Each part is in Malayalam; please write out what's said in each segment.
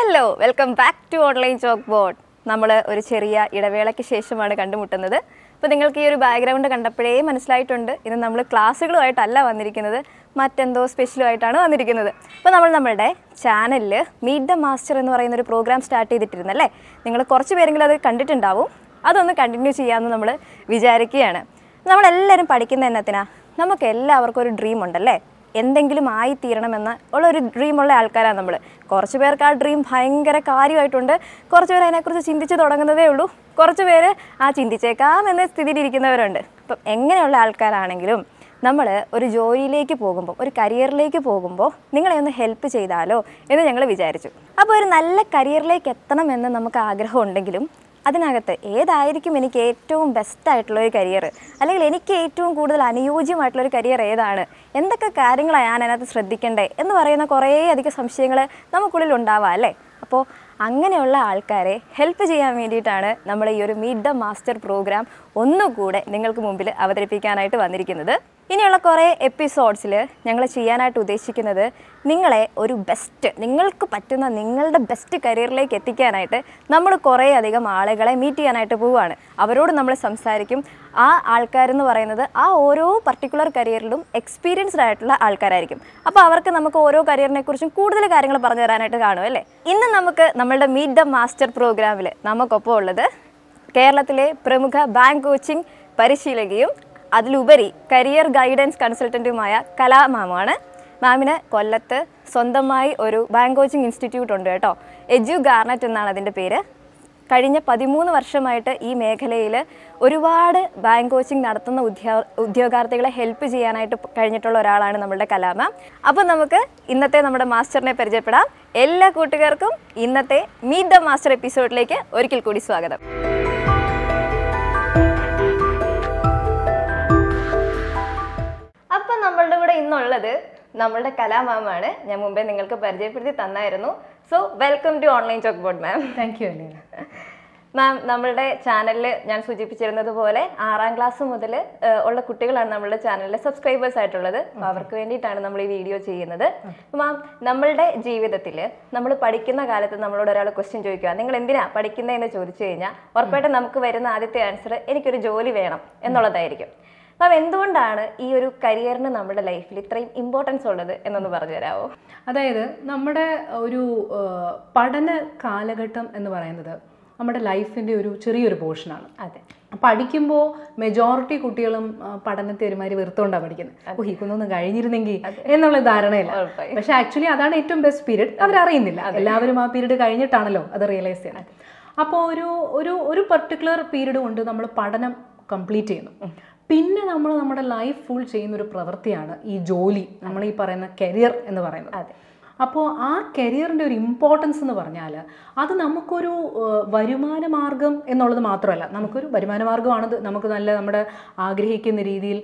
Hello welcome back to online chalk board. നമ്മൾ ഒരു ചെറിയ ഇടവേളയ്ക്ക് ശേഷമാണ് കണ്ടുമുട്ടുന്നത്. അപ്പോൾ നിങ്ങൾക്ക് ഈ ഒരു ബാക്ക്ഗ്രൗണ്ട് കണ്ടപ്പോഴേ മനസ്സിലായിട്ടുണ്ട്, ഇന്ന് നമ്മൾ ക്ലാസ്സുകളുമായിട്ടല്ല വന്നിരിക്കുന്നത്, മറ്റെന്തോ സ്പെഷ്യലുമായിട്ടാണ് വന്നിരിക്കുന്നത്. അപ്പോൾ നമ്മളുടെ ചാനലിൽ മീറ്റ് ദ മാസ്റ്റർ എന്ന് പറയുന്നൊരു പ്രോഗ്രാം സ്റ്റാർട്ട് ചെയ്തിട്ടിരുന്നല്ലേ. നിങ്ങൾ കുറച്ച് പേരെങ്കിലും അത് കണ്ടിട്ടുണ്ടാവും. അതൊന്ന് കണ്ടിന്യൂ ചെയ്യാമെന്ന് നമ്മൾ വിചാരിക്കുകയാണ്. നമ്മളെല്ലാവരും പഠിക്കുന്ന എന്നതിനാ, നമുക്ക് എല്ലാവർക്കും ഒരു ഡ്രീം ഉണ്ടല്ലേ, എന്തെങ്കിലും ആയിത്തീരണമെന്ന് ഉള്ളൊരു ഡ്രീമുള്ള ആൾക്കാരാണ് നമ്മൾ. കുറച്ച് പേർക്ക് ആ ഡ്രീം ഭയങ്കര കാര്യമായിട്ടുണ്ട്, കുറച്ച് പേർ അതിനെക്കുറിച്ച് ചിന്തിച്ച് തുടങ്ങുന്നതേ ഉള്ളൂ, കുറച്ച് പേര് ആ ചിന്തിച്ചേക്കാം എന്ന സ്ഥിതിയിലിരിക്കുന്നവരുണ്ട്. അപ്പം എങ്ങനെയുള്ള ആൾക്കാരാണെങ്കിലും നമ്മൾ ഒരു ജോലിയിലേക്ക് പോകുമ്പോൾ, ഒരു കരിയറിലേക്ക് പോകുമ്പോൾ നിങ്ങളെ ഒന്ന് ഹെൽപ്പ് ചെയ്താലോ എന്ന് ഞങ്ങൾ വിചാരിച്ചു. അപ്പോൾ ഒരു നല്ല കരിയറിലേക്ക് എത്തണമെന്ന് നമുക്ക് ആഗ്രഹം ഉണ്ടെങ്കിലും അതിനകത്ത് ഏതായിരിക്കും എനിക്ക് ഏറ്റവും ബെസ്റ്റായിട്ടുള്ളൊരു കരിയർ, അല്ലെങ്കിൽ എനിക്ക് ഏറ്റവും കൂടുതൽ അനുയോജ്യമായിട്ടുള്ളൊരു കരിയർ ഏതാണ്, എന്തൊക്കെ കാര്യങ്ങളാണ് ഞാൻ അതിനകത്ത് ശ്രദ്ധിക്കേണ്ടേ എന്ന് പറയുന്ന കുറേ അധികം സംശയങ്ങൾ നമുക്കുള്ളിൽ ഉണ്ടാവാം അല്ലേ. അപ്പോൾ അങ്ങനെയുള്ള ആൾക്കാരെ ഹെൽപ്പ് ചെയ്യാൻ വേണ്ടിയിട്ടാണ് നമ്മൾ ഈ ഒരു മീറ്റ് ദ മാസ്റ്റർ പ്രോഗ്രാം ഒന്നുകൂടെ നിങ്ങൾക്ക് മുമ്പിൽ അവതരിപ്പിക്കാനായിട്ട് വന്നിരിക്കുന്നത്. ഇനിയുള്ള കുറേ എപ്പിസോഡ്സിൽ ഞങ്ങൾ ചെയ്യാനായിട്ട് ഉദ്ദേശിക്കുന്നത് നിങ്ങളെ ഒരു ബെസ്റ്റ്, നിങ്ങൾക്ക് പറ്റുന്ന നിങ്ങളുടെ ബെസ്റ്റ് കരിയറിലേക്ക് എത്തിക്കാനായിട്ട് നമ്മൾ കുറേ അധികം ആളുകളെ മീറ്റ് ചെയ്യാനായിട്ട് പോവുകയാണ്. അവരോട് നമ്മൾ സംസാരിക്കും. ആ ആൾക്കാരെന്ന് പറയുന്നത് ആ ഓരോ പർട്ടിക്കുലർ കരിയറിലും എക്സ്പീരിയൻസ്ഡ് ആയിട്ടുള്ള ആൾക്കാരായിരിക്കും. അപ്പോൾ അവർക്ക് നമുക്ക് ഓരോ കരിയറിനെ കുറിച്ചും കൂടുതൽ കാര്യങ്ങൾ പറഞ്ഞു തരാനായിട്ട് കാണും അല്ലേ. ഇന്ന് നമുക്ക് നമ്മളുടെ മീറ്റ് ദ മാസ്റ്റർ പ്രോഗ്രാമിൽ നമുക്കൊപ്പം ഉള്ളത് കേരളത്തിലെ പ്രമുഖ ബാങ്ക് കോച്ചിങ് പരിശീലകയും അതിലുപരി കരിയർ ഗൈഡൻസ് കൺസൾട്ടൻറ്റുമായ കലാ മാമാണ്. മാമിന് കൊല്ലത്ത് സ്വന്തമായി ഒരു ബാങ്ക് കോച്ചിങ് ഇൻസ്റ്റിറ്റ്യൂട്ട് ഉണ്ട് കേട്ടോ. എജു ഗാർണറ്റ് എന്നാണ് അതിൻ്റെ പേര്. കഴിഞ്ഞ 13 വർഷമായിട്ട് ഈ മേഖലയിൽ ഒരുപാട് ബാങ്ക് കോച്ചിങ് നടത്തുന്ന ഉദ്യോഗാർത്ഥികളെ ഹെൽപ്പ് ചെയ്യാനായിട്ട് കഴിഞ്ഞിട്ടുള്ള ഒരാളാണ് നമ്മളുടെ കലാ മാം. അപ്പോൾ നമുക്ക് ഇന്നത്തെ നമ്മുടെ മാസ്റ്ററിനെ പരിചയപ്പെടാം. എല്ലാ കൂട്ടുകാർക്കും ഇന്നത്തെ മീറ്റ് ദ മാസ്റ്റർ എപ്പിസോഡിലേക്ക് ഒരിക്കൽ കൂടി സ്വാഗതം. അപ്പം നമ്മളുടെ കൂടെ ഇന്നുള്ളത് നമ്മളുടെ കലാ മാമാണ്. ഞാൻ മുമ്പേ നിങ്ങൾക്ക് പരിചയപ്പെടുത്തി തന്നായിരുന്നു. So welcome to online chalk board ma'am. Thank you Aleena. Ma'am, നമ്മളുടെ ചാനലിൽ ഞാൻ സൂചിപ്പിച്ചിരുന്നത് പോലെ 6ാം ക്ലാസ് മുതൽ ഉള്ള കുട്ടികളാണ് നമ്മളുടെ ചാനലിലെ സബ്സ്ക്രൈബേഴ്സ് ആയിട്ടുള്ളത്. അപ്പോൾ അവർക്ക് വേണ്ടിയിട്ടാണ് നമ്മൾ ഈ വീഡിയോ ചെയ്യുന്നത്. മാം, നമ്മളുടെ ജീവിതത്തിൽ നമ്മൾ പഠിക്കുന്ന കാലത്ത് നമ്മളോട് ഒരാൾ ക്വസ്റ്റ്യൻ ചോദിക്കുക, നിങ്ങൾ എന്തിനാ പഠിക്കുന്നതെന്ന് ചോദിച്ചു കഴിഞ്ഞാൽ ഉറപ്പായിട്ടും നമുക്ക് വരുന്ന ആദ്യത്തെ ആൻസർ എനിക്കൊരു ജോലി വേണം എന്നുള്ളതായിരിക്കും. അപ്പം എന്തുകൊണ്ടാണ് ഈ ഒരു കരിയറിന് നമ്മുടെ ലൈഫിൽ ഇത്രയും ഇമ്പോർട്ടൻസ് ഉള്ളത് എന്നൊന്ന് പറഞ്ഞു തരാമോ? അതായത് നമ്മുടെ ഒരു പഠന കാലഘട്ടം എന്ന് പറയുന്നത് നമ്മുടെ ലൈഫിൻ്റെ ഒരു ചെറിയൊരു പോർഷനാണ്. അതെ. പഠിക്കുമ്പോൾ മെജോറിറ്റി കുട്ടികളും പഠനത്തെ ഒരുമാതിരി വെറുത്തോണ്ടാണ് പഠിക്കുന്നത്. അപ്പോൾ ഇതൊന്നും കഴിഞ്ഞിരുന്നെങ്കിൽ എന്നുള്ള ധാരണയില്ല. പക്ഷെ ആക്ച്വലി അതാണ് ഏറ്റവും ബെസ്റ്റ് പീരീഡ്. അവരറിയുന്നില്ല. എല്ലാവരും ആ പീരീഡ് കഴിഞ്ഞിട്ടാണല്ലോ അത് റിയലൈസ് ചെയ്യണം. അപ്പോൾ ഒരു പർട്ടിക്കുലർ പീരീഡ് കൊണ്ട് നമ്മൾ പഠനം കംപ്ലീറ്റ് ചെയ്യുന്നു. പിന്നെ നമ്മൾ നമ്മുടെ ലൈഫ് ഫുൾ ചെയ്യുന്നൊരു പ്രവൃത്തിയാണ് ഈ ജോലി, നമ്മൾ ഈ പറയുന്ന കരിയർ എന്ന് പറയുന്നത്. അതെ. അപ്പോൾ ആ കരിയറിൻ്റെ ഒരു ഇമ്പോർട്ടൻസ് എന്ന് പറഞ്ഞാൽ അത് നമുക്കൊരു വരുമാന മാർഗം എന്നുള്ളത് മാത്രമല്ല, നമുക്കൊരു വരുമാന മാർഗ്ഗമാണത്. നമുക്ക് നല്ല നമ്മുടെ ആഗ്രഹിക്കുന്ന രീതിയിൽ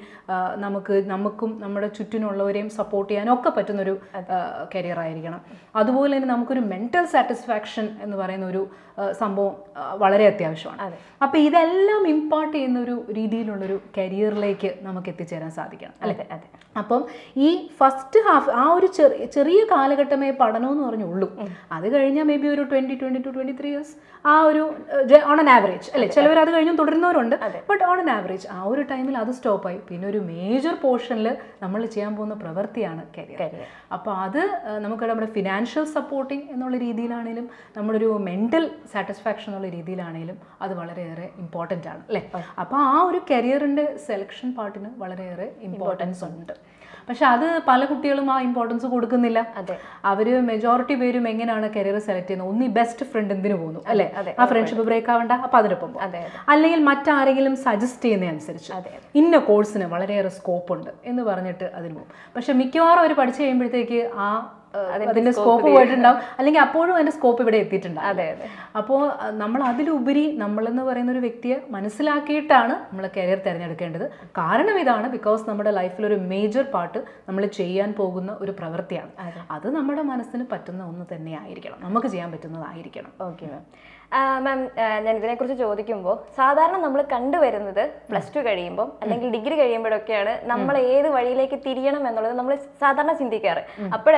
നമുക്കും നമ്മുടെ ചുറ്റിനുള്ളവരെയും സപ്പോർട്ട് ചെയ്യാനും ഒക്കെ പറ്റുന്നൊരു കരിയർ ആയിരിക്കണം. അതുപോലെ തന്നെ നമുക്കൊരു മെൻ്റൽ സാറ്റിസ്ഫാക്ഷൻ എന്ന് പറയുന്ന ഒരു സംഭവം വളരെ അത്യാവശ്യമാണ്. അപ്പോൾ ഇതെല്ലാം ഇമ്പാർട്ട് ചെയ്യുന്ന ഒരു രീതിയിലുള്ളൊരു കരിയറിലേക്ക് നമുക്ക് എത്തിച്ചേരാൻ സാധിക്കണം അല്ലേ. അതെ. അപ്പം ഈ ഫസ്റ്റ് ഹാഫ് ആ ഒരു ചെറിയ കാലഘട്ടമേ പഠനമെന്ന് പറഞ്ഞുള്ളൂ. അത് കഴിഞ്ഞാൽ മേ ബി ഒരു 22-23 ഇയേഴ്സ് ആ ഒരു ഓൺ ആൻ ആവറേജ് അല്ലേ. ചിലവർ അത് കഴിഞ്ഞും തുടരുന്നവരുണ്ട്. ബട്ട് ഓൺ ആൻ ആവറേജ് ആ ഒരു ടൈമിൽ അത് സ്റ്റോപ്പായി. പിന്നെ ഒരു മേജർ പോർഷനിൽ നമ്മൾ ചെയ്യാൻ പോകുന്ന പ്രവൃത്തിയാണ് കരിയർ. അപ്പോൾ അത് നമുക്ക് നമ്മുടെ ഫിനാൻഷ്യൽ സപ്പോർട്ടിങ് എന്നുള്ള രീതിയിലാണെങ്കിലും നമ്മളൊരു മെൻ്റൽ സാറ്റിസ്ഫാക്ഷൻ എന്നുള്ള രീതിയിലാണെങ്കിലും അത് വളരെയേറെ ഇമ്പോർട്ടൻ്റ് ആണ് അല്ലേ. അപ്പോൾ ആ ഒരു കരിയറിൻ്റെ സെലക്ഷൻ പാർട്ടിന് വളരെയേറെ ഇമ്പോർട്ടൻസ് ഉണ്ട്. പക്ഷെ അത് പല കുട്ടികളും ആ ഇമ്പോർട്ടൻസ് കൊടുക്കുന്നില്ല. അവർ മെജോറിറ്റി പേരും എങ്ങനെയാണ് കരിയർ സെലക്ട് ചെയ്യുന്നത്, ഒന്ന് ഈ ബെസ്റ്റ് ഫ്രണ്ട് എന്തിനു പോകുന്നു അല്ലേ, ആ ഫ്രണ്ട്ഷിപ്പ് ബ്രേക്ക് ആവണ്ട അപ്പോൾ അതിനൊപ്പം പോകും. അല്ലെങ്കിൽ മറ്റാരെങ്കിലും സജസ്റ്റ് ചെയ്യുന്നതനുസരിച്ച് ഇന്ന കോഴ്സിന് വളരെയേറെ സ്കോപ്പ് ഉണ്ട് എന്ന് പറഞ്ഞിട്ട് അതിന് പോകും. പക്ഷെ മിക്കവാറും അവർ പഠിച്ചു കഴിയുമ്പോഴത്തേക്ക് അതിന്റെ സ്കോപ്പ് പോയിട്ടുണ്ടാവും, അല്ലെങ്കിൽ അപ്പോഴും അതിന്റെ സ്കോപ്പ് ഇവിടെ എത്തിയിട്ടുണ്ടാവും. അപ്പോൾ നമ്മൾ അതിലുപരി നമ്മളെന്ന് പറയുന്ന ഒരു വ്യക്തിയെ മനസ്സിലാക്കിയിട്ടാണ് നമ്മൾ കരിയർ തിരഞ്ഞെടുക്കേണ്ടത്. കാരണം ഇതാണ്, ബിക്കോസ് നമ്മുടെ ലൈഫിലൊരു മേജർ പാർട്ട് നമ്മൾ ചെയ്യാൻ പോകുന്ന ഒരു പ്രവൃത്തിയാണ്. അത് നമ്മുടെ മനസ്സിന് പറ്റുന്ന ഒന്ന് തന്നെ ആയിരിക്കണം, നമുക്ക് ചെയ്യാൻ പറ്റുന്നതായിരിക്കണം. Okay ma'am. മാം, ഞാൻ ഇതിനെക്കുറിച്ച് ചോദിക്കുമ്പോൾ സാധാരണ നമ്മൾ കണ്ടുവരുന്നത് +2 കഴിയുമ്പോൾ അല്ലെങ്കിൽ ഡിഗ്രി കഴിയുമ്പോഴൊക്കെയാണ് നമ്മൾ ഏത് വഴിയിലേക്ക് തിരിയണം എന്നുള്ളത് നമ്മൾ സാധാരണ ചിന്തിക്കാറ്. അപ്പോഴായിരിക്കും നമ്മൾ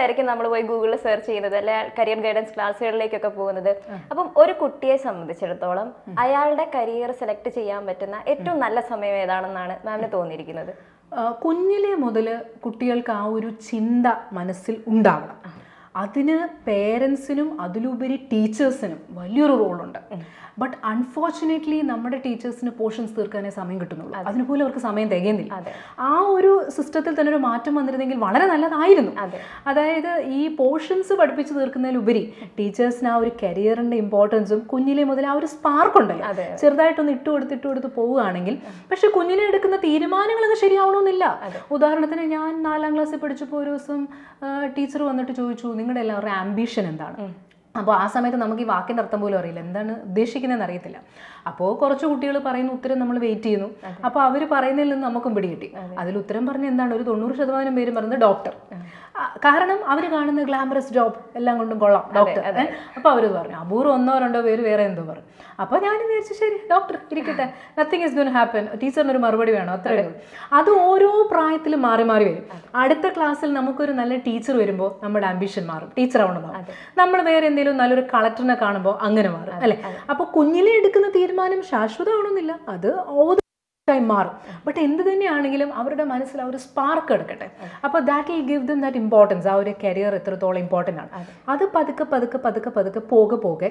നമ്മൾ പോയി ഗൂഗിളിൽ സെർച്ച് ചെയ്യുന്നത്, അല്ലെ കരിയർ ഗൈഡൻസ് ക്ലാസ്സുകളിലേക്കൊക്കെ പോകുന്നത്. അപ്പം ഒരു കുട്ടിയെ സംബന്ധിച്ചിടത്തോളം അയാളുടെ കരിയർ സെലക്ട് ചെയ്യാൻ പറ്റുന്ന ഏറ്റവും നല്ല സമയം ഏതാണെന്നാണ് മാമിന് തോന്നിയിരിക്കുന്നത്? കുഞ്ഞിലെ മുതൽ കുട്ടികൾക്ക് ആ ഒരു ചിന്ത മനസ്സിൽ ഉണ്ടാവണം. അതിന് പേരൻസിനും അതിലുപരി ടീച്ചേഴ്സിനും വലിയൊരു റോളുണ്ട്. ബട്ട് അൺഫോർച്ചുനേറ്റ്ലി നമ്മുടെ ടീച്ചേഴ്സിന് പോർഷൻസ് തീർക്കാനേ സമയം കിട്ടുന്നുള്ളൂ. അതിന് പോലും അവർക്ക് സമയം തികയുന്നില്ല. ആ ഒരു സിസ്റ്റത്തിൽ തന്നെ ഒരു മാറ്റം വന്നിരുന്നെങ്കിൽ വളരെ നല്ലതായിരുന്നു. അതായത് ഈ പോർഷൻസ് പഠിപ്പിച്ച് തീർക്കുന്നതിലുപരി ടീച്ചേഴ്സിന് ആ ഒരു കരിയറിന്റെ ഇമ്പോർട്ടൻസും കുഞ്ഞിലെ മുതൽ ആ ഒരു സ്പാർക്ക് ഉണ്ടല്ലോ, ചെറുതായിട്ടൊന്ന് ഇട്ടുകൊടുത്ത് പോവുകയാണെങ്കിൽ. പക്ഷെ കുഞ്ഞിലെ എടുക്കുന്ന തീരുമാനങ്ങളൊക്കെ ശരിയാവണമെന്നില്ല. ഉദാഹരണത്തിന് ഞാൻ 4ാം ക്ലാസ്സിൽ പഠിച്ചപ്പോൾ ഒരു ദിവസം ടീച്ചർ വന്നിട്ട് ചോദിച്ചു, നിങ്ങളുടെ എല്ലാവരുടെ ആംബിഷൻ എന്താണ്? അപ്പോൾ ആ സമയത്ത് നമുക്ക് ഈ വാക്കിൻ്റെ അർത്ഥം പോലും അറിയില്ല, എന്താണ് ഉദ്ദേശിക്കുന്നതെന്ന് അറിയത്തില്ല. അപ്പോൾ കുറച്ച് കുട്ടികൾ പറയുന്ന ഉത്തരം നമ്മൾ വെയിറ്റ് ചെയ്യുന്നു. അപ്പോൾ അവർ പറയുന്നതിൽ നിന്ന് നമുക്കും പിടികിട്ടി. അതിൽ ഉത്തരം പറഞ്ഞ എന്താണ്, ഒരു 90% പേരും പറയുന്നത് ഡോക്ടർ. കാരണം അവർ കാണുന്ന ഗ്ലാമറസ് ജോബ് എല്ലാം കൊണ്ടും കൊള്ളാം ഡോക്ടർ. അപ്പോൾ അവർ പറഞ്ഞു, അപൂർവം 1-2 പേര് വേറെ എന്തോ പറഞ്ഞു. അപ്പോൾ ഞാൻ വിചാരിച്ചു ശരി ഡോക്ടർ ഇരിക്കട്ടെ, nothing is going to happen, ടീച്ചറിനൊരു മറുപടി വേണം, അത്രയേ ഉള്ളൂ. അത് ഓരോ പ്രായത്തിലും മാറി മാറി വരും. അടുത്ത ക്ലാസ്സിൽ നമുക്കൊരു നല്ല ടീച്ചർ വരുമ്പോൾ നമ്മുടെ ആംബിഷൻ മാറും, ടീച്ചർ ആവണം മാറും. നമ്മൾ വേറെ എന്തെങ്കിലും നല്ലൊരു കളക്ടറിനെ കാണുമ്പോൾ അങ്ങനെ മാറും അല്ലേ. അപ്പോൾ കുഞ്ഞിലെ എടുക്കുന്ന തീരുമാനം ശാശ്വതമാണെന്നില്ല, അത് മാറും. ബട്ട് എന്ത് തന്നെയാണെങ്കിലും അവരുടെ മനസ്സിൽ ആ ഒരു സ്പാർക്ക് എടുക്കട്ടെ. അപ്പോൾ that will give them that importance. ആ ഒരു കരിയർ എത്രത്തോളം ഇമ്പോർട്ടൻ്റ് ആണ് അത് പതുക്കെ പോകെ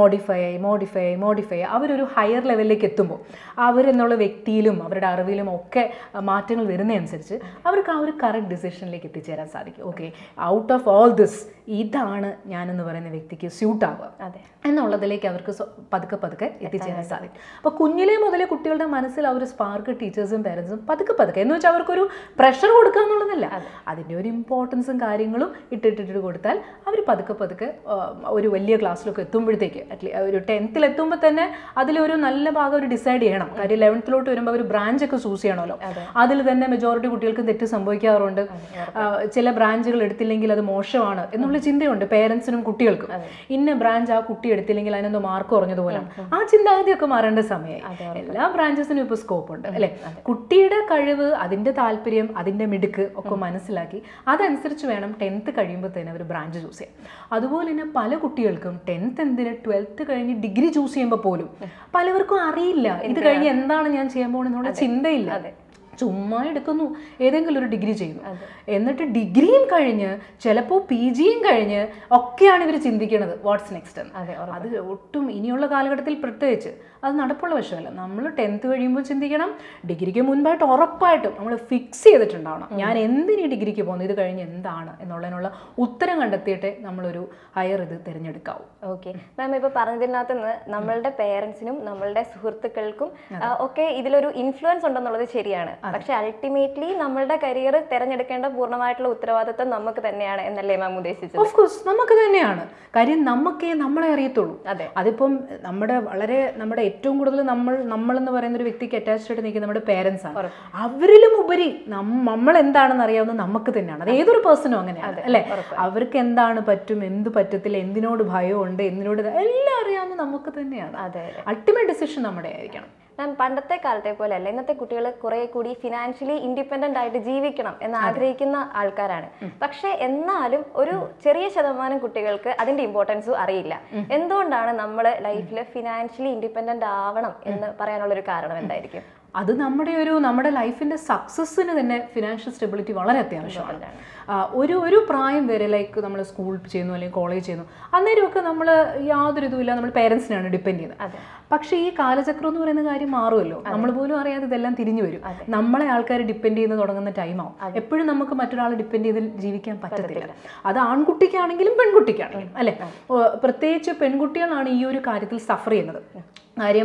മോഡിഫൈ അവരൊരു ഹയർ ലെവലിലേക്ക് എത്തുമ്പോൾ അവരെന്നുള്ള വ്യക്തിയിലും അവരുടെ അറിവിലും ഒക്കെ മാറ്റങ്ങൾ വരുന്നതനുസരിച്ച് അവർക്ക് ആ ഒരു കറക്റ്റ് ഡിസിഷനിലേക്ക് എത്തിച്ചേരാൻ സാധിക്കും. Okay, out of all this ഇതാണ് ഞാനെന്ന് പറയുന്ന വ്യക്തിക്ക് സ്യൂട്ട് ആവുക എന്നുള്ളതിലേക്ക് അവർക്ക് പതുക്കെ എത്തിച്ചേരാൻ സാധിക്കും. അപ്പോൾ കുഞ്ഞിലെ മുതലേ കുട്ടികളുടെ മനസ്സിൽ ആ ഒരു സ്പാർക്ക് ടീച്ചേഴ്സും പേരൻസും പതുക്കെ എന്ന് വെച്ചാൽ അവർക്കൊരു പ്രഷർ കൊടുക്കുക എന്നുള്ളതല്ല, അതിൻ്റെ ഒരു ഇമ്പോർട്ടൻസും കാര്യങ്ങളും ഇട്ടിട്ട് കൊടുത്താൽ അവർ പതുക്കെ ഒരു വലിയ ക്ലാസ്സിലൊക്കെ എത്തുമ്പോഴത്തേക്ക് ഒരു 10th എത്തുമ്പോൾ തന്നെ അതിലൊരു നല്ല ഭാഗം ഒരു ഡിസൈഡ് ചെയ്യണം. കാര്യം 11th വരുമ്പോൾ അവർ ബ്രാഞ്ചൊക്കെ ചൂസ് ചെയ്യണമല്ലോ. അതിൽ തന്നെ മെജോറിറ്റി കുട്ടികൾക്ക് തെറ്റ് സംഭവിക്കാറുണ്ട്. ചില ബ്രാഞ്ചുകൾ എടുത്തില്ലെങ്കിൽ അത് മോശമാണ് എന്നുള്ള ചിന്തയുണ്ട് പേരൻസിനും കുട്ടികൾക്കും. ഇന്ന ബ്രാഞ്ച് ആ കുട്ടി എടുത്തില്ലെങ്കിൽ അതിനെന്തോ മാർക്ക് കുറഞ്ഞതുപോലെ ആ ചിന്താഗതിയൊക്കെ മാറേണ്ട സമയമായി. എല്ലാ ബ്രാഞ്ചസിനും ഇപ്പോൾ സ്കോപ്പ് ഉണ്ട് അല്ലെ. കുട്ടിയുടെ കഴിവ്, അതിന്റെ താല്പര്യം, അതിന്റെ മിടുക്ക് ഒക്കെ മനസ്സിലാക്കി അതനുസരിച്ച് വേണം 10th കഴിയുമ്പോൾ തന്നെ ഒരു ബ്രാഞ്ച് ചൂസ് ചെയ്യാം. അതുപോലെ തന്നെ പല കുട്ടികൾക്കും 10th എന്തിന് 12th കഴിഞ്ഞ് ഡിഗ്രി ചൂസ് ചെയ്യുമ്പോൾ പോലും പലവർക്കും അറിയില്ല ഇത് കഴിഞ്ഞ് എന്താണ് ഞാൻ ചെയ്യാൻ പോകുന്നതെന്നുള്ള ചിന്തയില്ല. ചുമ്മാ എടുക്കുന്നു, ഏതെങ്കിലും ഒരു ഡിഗ്രി ചെയ്യുന്നു. എന്നിട്ട് ഡിഗ്രിയും കഴിഞ്ഞ് ചിലപ്പോൾ PG കഴിഞ്ഞ് ഒക്കെയാണ് ഇവർ ചിന്തിക്കുന്നത് വാട്ട്സ് നെക്സ്റ്റ് എന്ന്. അത് ഒട്ടും ഇനിയുള്ള കാലഘട്ടത്തിൽ പ്രത്യേകിച്ച് അത് നടപ്പുള്ള വശമല്ല. നമ്മൾ 10th കഴിയുമ്പോൾ ചിന്തിക്കണം, ഡിഗ്രിക്ക് മുൻപായിട്ട് ഉറപ്പായിട്ടും നമ്മൾ ഫിക്സ് ചെയ്തിട്ടുണ്ടാവണം ഞാൻ എന്തിനീ ഡിഗ്രിക്ക് പോകുന്നത്, ഇത് കഴിഞ്ഞ് എന്താണ് എന്നുള്ളതിനുള്ള ഉത്തരം കണ്ടെത്തിയിട്ടേ നമ്മളൊരു ഹയർ ഇത് തിരഞ്ഞെടുക്കാവൂ. ഓക്കെ മാം, ഇപ്പോൾ പറഞ്ഞതിനകത്ത് നിന്ന് നമ്മളുടെ പേരൻസിനും നമ്മളുടെ സുഹൃത്തുക്കൾക്കും ഒക്കെ ഇതിലൊരു ഇൻഫ്ലുവൻസ് ഉണ്ടെന്നുള്ളത് ശരിയാണ്. പക്ഷെ അൾട്ടിമേറ്റ്ലി നമ്മളുടെ കരിയർ തിരഞ്ഞെടുക്കേണ്ട പൂർണ്ണമായിട്ടുള്ള ഉത്തരവാദിത്വം നമുക്ക് തന്നെയാണ് എന്നല്ലേ മാം ഉദ്ദേശിച്ചത്? ഓഫ് കോഴ്സ് നമുക്ക് തന്നെയാണ്. കാര്യം നമുക്കേ നമ്മളെ അറിയത്തുള്ളൂ. അതിപ്പം നമ്മുടെ ഏറ്റവും കൂടുതൽ നമ്മളെന്ന് പറയുന്ന ഒരു വ്യക്തിക്ക് അറ്റാച്ച്ഡ് ആയിട്ട് നിൽക്കുന്ന നമ്മുടെ പേരൻസ് ആണ്. അവരിലും ഉപരി നമ്മൾ എന്താണെന്ന് അറിയാവുന്നത് നമുക്ക് തന്നെയാണ്. അത് ഏതൊരു പേഴ്സണും അങ്ങനെയാണ് അല്ലെ. അവർക്ക് എന്താണ് പറ്റും, എന്ത് പറ്റത്തില്ല, എന്തിനോട് ഭയമുണ്ട്, എന്തിനോട് എല്ലാം അറിയാവുന്നത് നമുക്ക് തന്നെയാണ്. അൾട്ടിമേറ്റ് ഡിസിഷൻ നമ്മുടെ ആയിരിക്കണം. മാം, പണ്ടത്തെ കാലത്തെ പോലെ അല്ല, ഇന്നത്തെ കുട്ടികൾ കുറെ കൂടി ഫിനാൻഷ്യലി ഇൻഡിപെൻഡന്റ് ആയിട്ട് ജീവിക്കണം എന്ന് ആഗ്രഹിക്കുന്ന ആൾക്കാരാണ്. പക്ഷെ എന്നാലും ഒരു ചെറിയ ശതമാനം കുട്ടികൾക്ക് അതിന്റെ ഇമ്പോർട്ടൻസും അറിയില്ല. എന്തുകൊണ്ടാണ് നമ്മൾ ലൈഫിൽ ഫിനാൻഷ്യലി ഇൻഡിപെൻഡന്റ് ആവണം എന്ന് പറയാനുള്ള ഒരു കാരണം എന്തായിരിക്കും? അത് നമ്മുടെ ലൈഫിന്റെ സക്സസ്സിന് തന്നെ ഫിനാൻഷ്യൽ സ്റ്റെബിലിറ്റി വളരെ അത്യാവശ്യമാണ്. ഒരു പ്രായം വരെ ലൈക്ക് നമ്മൾ സ്കൂൾ ചെയ്യുന്നു അല്ലെങ്കിൽ കോളേജ് ചെയ്യുന്നു, അന്നേരമൊക്കെ നമ്മൾ യാതൊരു ഇതുമില്ല, നമ്മൾ പേരൻസിനാണ് ഡിപ്പെൻഡ് ചെയ്യുന്നത്. പക്ഷേ ഈ കാലചക്രം എന്ന് പറയുന്ന കാര്യം മാറുമല്ലോ. നമ്മൾ പോലും അറിയാതെ ഇതെല്ലാം തിരിഞ്ഞു വരും. നമ്മളെ ആൾക്കാർ ഡിപ്പെൻഡ് ചെയ്യുന്ന തുടങ്ങുന്ന ടൈമാവും. എപ്പോഴും നമുക്ക് മറ്റൊരാളെ ഡിപ്പെൻഡ് ചെയ്ത് ജീവിക്കാൻ പറ്റത്തില്ല. അത് ആൺകുട്ടിക്കാണെങ്കിലും പെൺകുട്ടിക്കാണെങ്കിലും അല്ലെ. പ്രത്യേകിച്ച് പെൺകുട്ടികളാണ് ഈ ഒരു കാര്യത്തിൽ സഫർ ചെയ്യുന്നത്. കാര്യം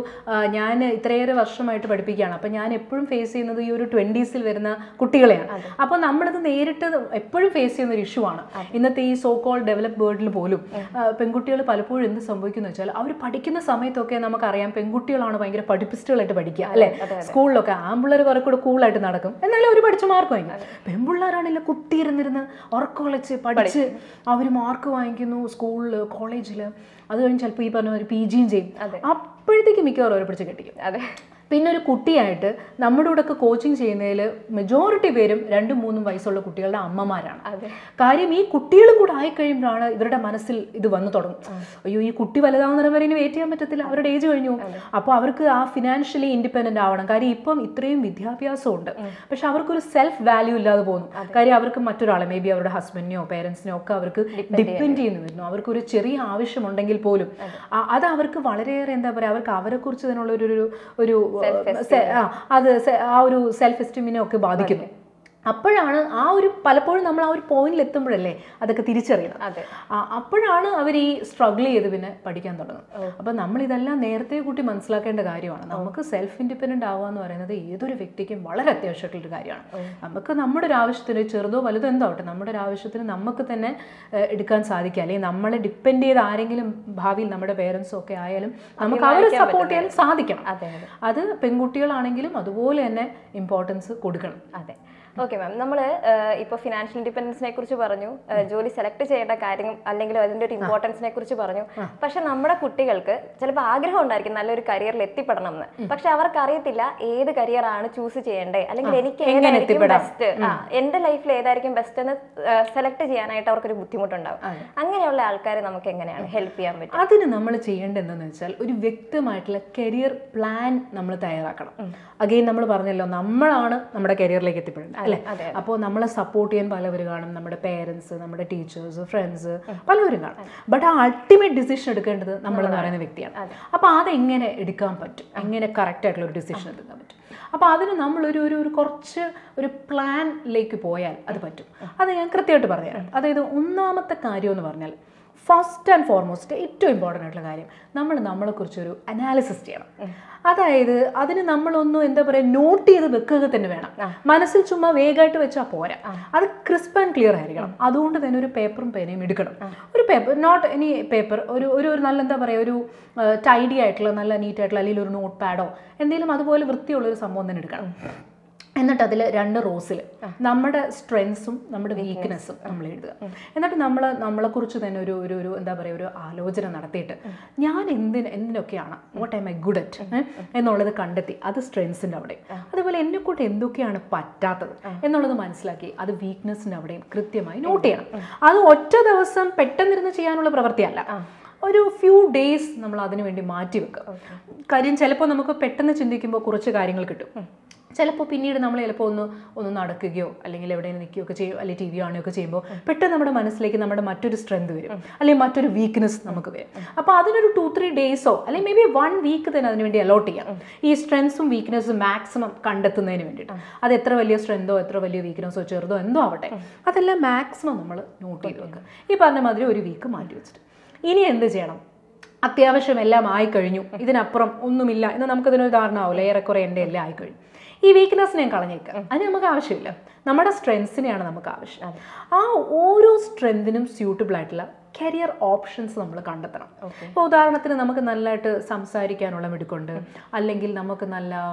ഞാൻ ഇത്രയേറെ വർഷമായിട്ട് പഠിപ്പിക്കുകയാണ്. അപ്പം ഞാൻ എപ്പോഴും ഫേസ് ചെയ്യുന്നത് ഈ ഒരു 20s വരുന്ന കുട്ടികളെയാണ്. അപ്പോൾ നമ്മളിത് നേരിട്ട് എപ്പോഴും ഫേസ് ചെയ്യുന്ന ഒരു ഇഷ്യൂ ആണ്. ഇന്നത്തെ ഈ സോ കോൾ ഡെവലപ്പ് വേൾഡിൽ പോലും പെൺകുട്ടികൾ പലപ്പോഴും എന്ത് സംഭവിക്കുന്നു വെച്ചാൽ അവർ പഠിക്കുന്ന സമയത്തൊക്കെ നമുക്കറിയാം പെൺകുട്ടികളാണ് ഭയങ്കര പഠിപ്പിസ്റ്റുകളായിട്ട് പഠിക്കുക അല്ലെ. സ്കൂളിലൊക്കെ ആൺപിള്ളേർ കുറെ കൂടെ കൂളായിട്ട് നടക്കും, എന്നാലും അവർ പഠിച്ച മാർക്ക് വാങ്ങിക്കും. പെൺപിള്ളേരാണില്ല കുത്തിയിരുന്നിരുന്ന് ഉറക്കൊളിച്ച് പഠിച്ച് അവർ മാർക്ക് വാങ്ങിക്കുന്നു സ്കൂളിൽ, കോളേജിൽ. അത് കഴിഞ്ഞ് ചിലപ്പോൾ ഈ പറഞ്ഞ ഒരു PG ചെയ്യും. അപ്പോഴത്തേക്ക് മിക്കവാറും അവരെ പിടിച്ച് കെട്ടിക്കും. പിന്നെ ഒരു കുട്ടിയായിട്ട് നമ്മുടെ കൂടെ ഒക്കെ കോച്ചിങ് ചെയ്യുന്നതിൽ മെജോറിറ്റി പേരും 2-3 വയസ്സുള്ള കുട്ടികളുടെ അമ്മമാരാണ്. കാര്യം ഈ കുട്ടികളും കൂടെ ആയിക്കഴിയുമ്പോഴാണ് ഇവരുടെ മനസ്സിൽ ഇത് വന്നു തുടങ്ങും. അയ്യോ, ഈ കുട്ടി വലുതാവുന്ന വരെ ഇനി വെയിറ്റ് ചെയ്യാൻ പറ്റത്തില്ല, അവരുടെ ഏജ് കഴിഞ്ഞു. അപ്പോൾ അവർക്ക് ആ ഫിനാൻഷ്യലി ഇൻഡിപെൻഡന്റ് ആവണം. കാര്യം ഇപ്പം ഇത്രയും വിദ്യാഭ്യാസം ഉണ്ട്, പക്ഷെ അവർക്കൊരു സെൽഫ് വാല്യൂ ഇല്ലാതെ പോകുന്നു. കാര്യം അവർക്ക് മറ്റൊരാളെ, മേ ബി അവരുടെ ഹസ്ബൻഡിനെയോ പേരൻസിനെയോ ഒക്കെ അവർക്ക് ഡിപ്പെൻഡ് ചെയ്യുന്നു വരുന്നു. അവർക്കൊരു ചെറിയ ആവശ്യമുണ്ടെങ്കിൽ പോലും അത് അവർക്ക് വളരെയേറെ എന്താ പറയുക, അവർക്ക് അവരെ കുറിച്ച് തന്നെയുള്ള ഒരു അത് ആ ഒരു സെൽഫ് എസ്റ്റീമിനെ ഒക്കെ ബാധിക്കുന്നു. അപ്പോഴാണ് ആ ഒരു പലപ്പോഴും നമ്മൾ ആ ഒരു പോയിന്റിൽ എത്തുമ്പോഴല്ലേ അതൊക്കെ തിരിച്ചറിയുന്നത്. അപ്പോഴാണ് അവർ ഈ സ്ട്രഗിൾ ചെയ്ത് പിന്നെ പഠിക്കാൻ തുടങ്ങുന്നത്. അപ്പം നമ്മൾ ഇതെല്ലാം നേരത്തെ കൂട്ടി മനസ്സിലാക്കേണ്ട കാര്യമാണ്. നമുക്ക് സെൽഫ് ഇൻഡിപെൻഡന്റ് ആവുക എന്ന് പറയുന്നത് ഏതൊരു വ്യക്തിക്കും വളരെ അത്യാവശ്യമായിട്ടുള്ളൊരു കാര്യമാണ്. നമുക്ക് നമ്മുടെ ഒരു ആവശ്യത്തിന്, ചെറുതോ വലുതോ എന്താവട്ടെ, നമ്മുടെ ഒരു ആവശ്യത്തിന് നമുക്ക് തന്നെ എടുക്കാൻ സാധിക്കുക. അല്ലെങ്കിൽ നമ്മളെ ഡിപ്പെൻഡ് ചെയ്ത് ആരെങ്കിലും ഭാവിയിൽ നമ്മുടെ പേരൻസോ ഒക്കെ ആയാലും നമുക്ക് അവരെ സപ്പോർട്ട് ചെയ്യാൻ സാധിക്കണം. അത് പെൺകുട്ടികളാണെങ്കിലും അതുപോലെ തന്നെ ഇമ്പോർട്ടൻസ് കൊടുക്കണം. അതെ, ഓക്കെ മാം. നമ്മൾ ഇപ്പോൾ ഫിനാൻഷ്യൽ ഇൻഡിപെൻഡൻസിനെ കുറിച്ച് പറഞ്ഞു, ജോലി സെലക്ട് ചെയ്യേണ്ട കാര്യം അല്ലെങ്കിൽ അതിൻ്റെ ഒരു ഇമ്പോർട്ടൻസിനെ കുറിച്ച് പറഞ്ഞു. പക്ഷെ നമ്മുടെ കുട്ടികൾക്ക് ചിലപ്പോൾ ആഗ്രഹം ഉണ്ടായിരിക്കും നല്ലൊരു കരിയറിൽ എത്തിപ്പെടണം എന്ന്. പക്ഷെ അവർക്ക് അറിയത്തില്ല ഏത് കരിയർ ആണ് ചൂസ് ചെയ്യേണ്ടത്, അല്ലെങ്കിൽ എനിക്ക് ഏതായിരിക്കും ബെസ്റ്റ്, എന്റെ ലൈഫിൽ ഏതായിരിക്കും ബെസ്റ്റ് എന്ന് സെലക്ട് ചെയ്യാനായിട്ട് അവർക്കൊരു ബുദ്ധിമുട്ടുണ്ടാവും. അങ്ങനെയുള്ള ആൾക്കാരെ നമുക്ക് എങ്ങനെയാണ് ഹെൽപ്പ് ചെയ്യാൻ പറ്റും? അതിന് നമ്മൾ ചെയ്യേണ്ടത് എന്താണെന്ന് വെച്ചാൽ ഒരു വ്യക്തമായിട്ടുള്ള കരിയർ പ്ലാൻ നമ്മൾ തയ്യാറാക്കണം. അഗെയിൻ നമ്മൾ പറഞ്ഞല്ലോ, നമ്മളാണ് നമ്മുടെ കരിയറിലേക്ക് എത്തിപ്പെടേണ്ടത് അല്ലേ? അപ്പോൾ നമ്മളെ സപ്പോർട്ട് ചെയ്യാൻ പലവരും കാണും, നമ്മുടെ പേരൻസ്, നമ്മുടെ ടീച്ചേഴ്സ്, ഫ്രണ്ട്സ്, പലവരും കാണും. ബട്ട് ആ അൾട്ടിമേറ്റ് ഡിസിഷൻ എടുക്കേണ്ടത് നമ്മളെന്ന് പറയുന്ന വ്യക്തിയാണ്. അപ്പോൾ അതെങ്ങനെ എടുക്കാൻ പറ്റും, എങ്ങനെ കറക്റ്റ് ആയിട്ടുള്ള ഒരു ഡിസിഷൻ എടുക്കാൻ പറ്റും? അപ്പോൾ അതിന് നമ്മളൊരു കുറച്ച് ഒരു പ്ലാനിലേക്ക് പോയാൽ അത് പറ്റും. അത് ഞാൻ കൃത്യമായിട്ട് പറഞ്ഞുതരാം. അതായത് ഒന്നാമത്തെ കാര്യം എന്ന് പറഞ്ഞാൽ, ഫസ്റ്റ് ആൻഡ് ഫോർമോസ്റ്റ് ഏറ്റവും ഇമ്പോർട്ടൻ്റ് ആയിട്ടുള്ള കാര്യം, നമ്മളെക്കുറിച്ചൊരു അനാലിസിസ് ചെയ്യണം. അതായത് അതിന് നമ്മളൊന്നും എന്താ പറയുക, നോട്ട് ചെയ്ത് വെക്കുക തന്നെ വേണം. മനസ്സിൽ ചുമ്മാ വേഗമായിട്ട് വെച്ചാൽ പോരാ, അത് ക്രിസ്പ് ആൻഡ് ക്ലിയർ ആയിരിക്കണം. അതുകൊണ്ട് തന്നെ ഒരു പേപ്പറും പേനയും എടുക്കണം. ഒരു പേപ്പർ, നോട്ട് എനി പേപ്പർ, ഒരു നല്ല എന്താ പറയുക, ഒരു ടൈഡി ആയിട്ടുള്ള നല്ല നീറ്റ് ആയിട്ടുള്ള, അല്ലെങ്കിൽ ഒരു നോട്ട് പാഡോ എന്തെങ്കിലും അതുപോലെ വൃത്തിയുള്ളൊരു സംഭവം തന്നെ എടുക്കണം. എന്നിട്ട് അതിൽ 2 റോസിൽ നമ്മുടെ സ്ട്രെങ്സും നമ്മുടെ വീക്ക്നെസ്സും നമ്മൾ എഴുതുക. എന്നിട്ട് നമ്മളെക്കുറിച്ച് തന്നെ ഒരു എന്താ പറയുക, ഒരു ആലോചന നടത്തിയിട്ട് ഞാൻ എന്തിനൊക്കെയാണ്, വാട്ട് ഐ ഗുഡ് അറ്റ് എന്നുള്ളത് കണ്ടെത്തി അത് സ്ട്രെങ്സിൻ്റെ അവിടെയും, അതുപോലെ എന്നെക്കൂട്ട് എന്തൊക്കെയാണ് പറ്റാത്തത് എന്നുള്ളത് മനസ്സിലാക്കി അത് വീക്ക്നെസ്സിൻ്റെ അവിടെയും കൃത്യമായി നോട്ട് ചെയ്യണം. അത് ഒറ്റ ദിവസം പെട്ടെന്നിരുന്ന് ചെയ്യാനുള്ള പ്രവൃത്തിയല്ല, ഒരു ഫ്യൂ ഡേയ്സ് നമ്മൾ അതിനു വേണ്ടി മാറ്റി വെക്കുക. കാര്യം ചിലപ്പോൾ നമുക്ക് പെട്ടെന്ന് ചിന്തിക്കുമ്പോൾ കുറച്ച് കാര്യങ്ങൾ കിട്ടും. ചിലപ്പോൾ പിന്നീട് നമ്മൾ ചിലപ്പോൾ ഒന്ന് നടക്കുകയോ അല്ലെങ്കിൽ എവിടെയും നിൽക്കുകയൊക്കെ ചെയ്യും, അല്ലെങ്കിൽ TV കാണുകയൊക്കെ ചെയ്യുമ്പോൾ പെട്ടെന്ന് നമ്മുടെ മനസ്സിലേക്ക് നമ്മുടെ മറ്റൊരു സ്ട്രെങ്ത് വരും, അല്ലെങ്കിൽ മറ്റൊരു വീക്ക്നെസ് നമുക്ക് വരും. അപ്പോൾ അതിനൊരു 2-3 ഡേയ്സോ അല്ലെങ്കിൽ മേ ബി 1 വീക്ക് തന്നെ അതിനുവേണ്ടി അലോട്ട് ചെയ്യാം, ഈ സ്ട്രെങ്സും വീക്ക്നെസ്സും മാക്സിമം കണ്ടെത്തുന്നതിന് വേണ്ടിയിട്ട്. അത് എത്ര വലിയ സ്ട്രെങ്തോ എത്ര വലിയ വീക്ക്നെസ്സോ ചെറുതോ എന്തോ ആവട്ടെ, അതെല്ലാം മാക്സിമം നമ്മൾ നോട്ട് ചെയ്ത് വെക്കുക. ഈ പറഞ്ഞ മാതിരി 1 വീക്ക് മാറ്റി വെച്ചിട്ട് ഇനി എന്ത് ചെയ്യണം, അത്യാവശ്യം എല്ലാം ആയിക്കഴിഞ്ഞു, ഇതിനപ്പുറം ഒന്നുമില്ല എന്ന് നമുക്കതിനൊരു ധാരണ ആവില്ല, ഏറെക്കുറെ എൻ്റെ എല്ലാം ആയിക്കഴിഞ്ഞു, ഈ വീക്ക്നെസ്സിനെ കളഞ്ഞേക്കുക. അതിന് നമുക്ക് ആവശ്യമില്ല, നമ്മുടെ സ്ട്രെങ്സിനെയാണ് നമുക്ക് ആവശ്യം. ആ ഓരോ സ്ട്രെങ്തിനും സ്യൂട്ടബിൾ ആയിട്ടുള്ള കരിയർ ഓപ്ഷൻസ് നമ്മൾ കണ്ടെത്തണം. ഇപ്പോൾ ഉദാഹരണത്തിന് നമുക്ക് നല്ലതായിട്ട് സംസാരിക്കാനുള്ള മിടുക്കുണ്ട്, അല്ലെങ്കിൽ നമ്മൾ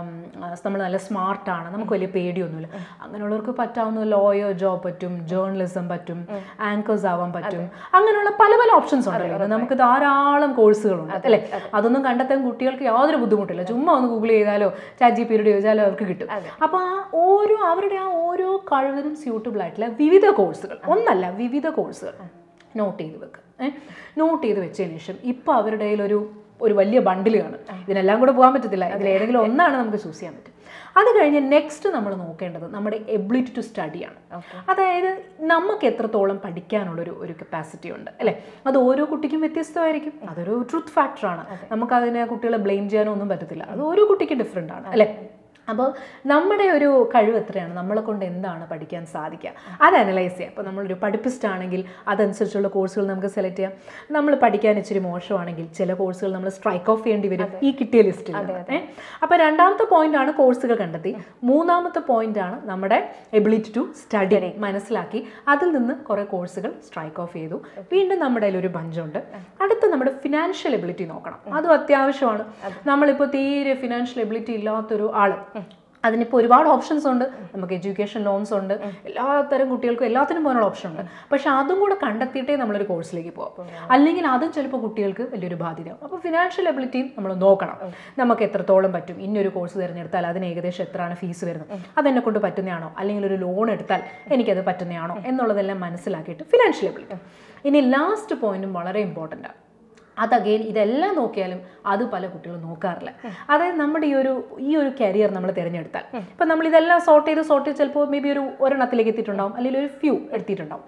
നല്ല സ്മാർട്ടാണ്, നമുക്ക് വലിയ പേടിയൊന്നുമില്ല, അങ്ങനെയുള്ളവർക്ക് പറ്റാവുന്ന ലോയർ ജോബ് പറ്റും, ജേർണലിസം പറ്റും, ആങ്കേഴ്സ് ആവാൻ പറ്റും, അങ്ങനെയുള്ള പല ഓപ്ഷൻസ് ഉണ്ടല്ലോ. നമുക്ക് ധാരാളം കോഴ്സുകളുണ്ട് അല്ലേ? അതൊന്നും കണ്ടെത്താൻ കുട്ടികൾക്ക് യാതൊരു ബുദ്ധിമുട്ടില്ല, ചുമ്മാ ഒന്ന് ഗൂഗിൾ ചെയ്താലോ ChatGPT ചോദിച്ചാലോ അവർക്ക് കിട്ടും. അപ്പോൾ അവരുടെ ഓരോ കഴിവിനും സ്യൂട്ടബിൾ ആയിട്ടുള്ള വിവിധ കോഴ്സുകൾ, ഒന്നല്ല വിവിധ കോഴ്സുകൾ നോട്ട് ചെയ്ത് വെക്കുക. നോട്ട് ചെയ്ത് വെച്ചതിന് ശേഷം ഇപ്പോൾ അവരുടെ കയ്യിൽ ഒരു വലിയ ബണ്ടിൽ കാണും. ഇതിനെല്ലാം കൂടെ പോകാൻ പറ്റത്തില്ല, ഇതിലേതെങ്കിലും ഒന്നാണ് നമുക്ക് ചൂസ് ചെയ്യാൻ പറ്റും. അത് കഴിഞ്ഞ് നെക്സ്റ്റ് നമ്മൾ നോക്കേണ്ടത് നമ്മുടെ എബിലിറ്റി ടു സ്റ്റഡിയാണ്. അതായത് നമുക്ക് എത്രത്തോളം പഠിക്കാനുള്ളൊരു കപ്പാസിറ്റി ഉണ്ട് അല്ലേ? അത് ഓരോ കുട്ടിക്കും വ്യത്യസ്തമായിരിക്കും, അതൊരു ട്രൂത്ത് ഫാക്ടറാണ്. നമുക്കതിനെ കുട്ടികളെ ബ്ലെയിം ചെയ്യാനോ ഒന്നും പറ്റത്തില്ല, അത് ഓരോ കുട്ടിക്കും ഡിഫറെൻ്റ് ആണ് അല്ലേ? അപ്പോൾ നമ്മുടെ ഒരു കഴിവ് എത്രയാണ്, നമ്മളെ കൊണ്ട് എന്താണ് പഠിക്കാൻ സാധിക്കുക, അത് അനലൈസ് ചെയ്യാം. അപ്പോൾ നമ്മളൊരു പഠിപ്പിസ്റ്റ് ആണെങ്കിൽ അതനുസരിച്ചുള്ള കോഴ്സുകൾ നമുക്ക് സെലക്ട് ചെയ്യാം. നമ്മൾ പഠിക്കാൻ ഇച്ചിരി മോശമാണെങ്കിൽ ചില കോഴ്സുകൾ നമ്മൾ സ്ട്രൈക്ക് ഓഫ് ചെയ്യേണ്ടി വരും ഈ കിട്ടിയ ലിസ്റ്റിൽ. അപ്പോൾ 2ാമത്തെ പോയിന്റാണ് കോഴ്സുകൾ കണ്ടെത്തി. 3ാമത്തെ പോയിന്റാണ് നമ്മുടെ എബിലിറ്റി ടു സ്റ്റഡി മനസ്സിലാക്കി അതിൽ നിന്ന് കുറേ കോഴ്സുകൾ സ്ട്രൈക്ക് ഓഫ് ചെയ്തു. വീണ്ടും നമ്മുടെ കയ്യിൽ ഒരു ബഞ്ചുണ്ട്. അടുത്ത നമ്മുടെ ഫിനാൻഷ്യൽ എബിലിറ്റി നോക്കണം, അതും അത്യാവശ്യമാണ്. നമ്മളിപ്പോൾ തീരെ ഫിനാൻഷ്യൽ എബിലിറ്റി ഇല്ലാത്തൊരു ആൾ അതിനിപ്പോൾ ഒരുപാട് ഓപ്ഷൻസ് ഉണ്ട്. നമുക്ക് എഡ്യൂക്കേഷൻ ലോൺസ് ഉണ്ട്, എല്ലാത്തരം കുട്ടികൾക്കും എല്ലാത്തിനും പോകാനുള്ള ഓപ്ഷൻ ഉണ്ട്. പക്ഷെ അതും കൂടെ കണ്ടെത്തിയിട്ടേ നമ്മളൊരു കോഴ്സിലേക്ക് പോകാം. അല്ലെങ്കിൽ അതും ചിലപ്പോൾ കുട്ടികൾക്ക് വലിയൊരു ബാധ്യതയാവും. അപ്പോൾ ഫിനാൻഷ്യൽ എബിലിറ്റിയും നമ്മൾ നോക്കണം. നമുക്ക് എത്രത്തോളം പറ്റും, ഇന്നൊരു കോഴ്സ് തിരഞ്ഞെടുത്താൽ അതിന് ഏകദേശം എത്രയാണ് ഫീസ് വരുന്നത്, അതെന്നെ കൊണ്ട് പറ്റുന്നതാണോ, അല്ലെങ്കിൽ ഒരു ലോൺ എടുത്താൽ എനിക്കത് പറ്റുന്നതാണോ എന്നുള്ളതെല്ലാം മനസ്സിലാക്കിയിട്ട് ഫിനാൻഷ്യൽ എബിലിറ്റി. ഇനി ലാസ്റ്റ് പോയിന്റും വളരെ ഇമ്പോർട്ടൻ്റ് ആണ്. അതഗെയിൻ ഇതെല്ലാം നോക്കിയാലും അത് പല കുട്ടികളും നോക്കാറില്ല. അതായത് നമ്മുടെ ഈ ഒരു കരിയർ നമ്മൾ തിരഞ്ഞെടുത്താൽ ഇപ്പം നമ്മൾ ഇതെല്ലാം സോർട്ട് ചെയ്ത് ചിലപ്പോൾ മേ ബി ഒരെണ്ണത്തിലേക്ക് എത്തിയിട്ടുണ്ടാവും, അല്ലെങ്കിൽ ഒരു ഫ്യൂ എടുത്തിട്ടുണ്ടാവും.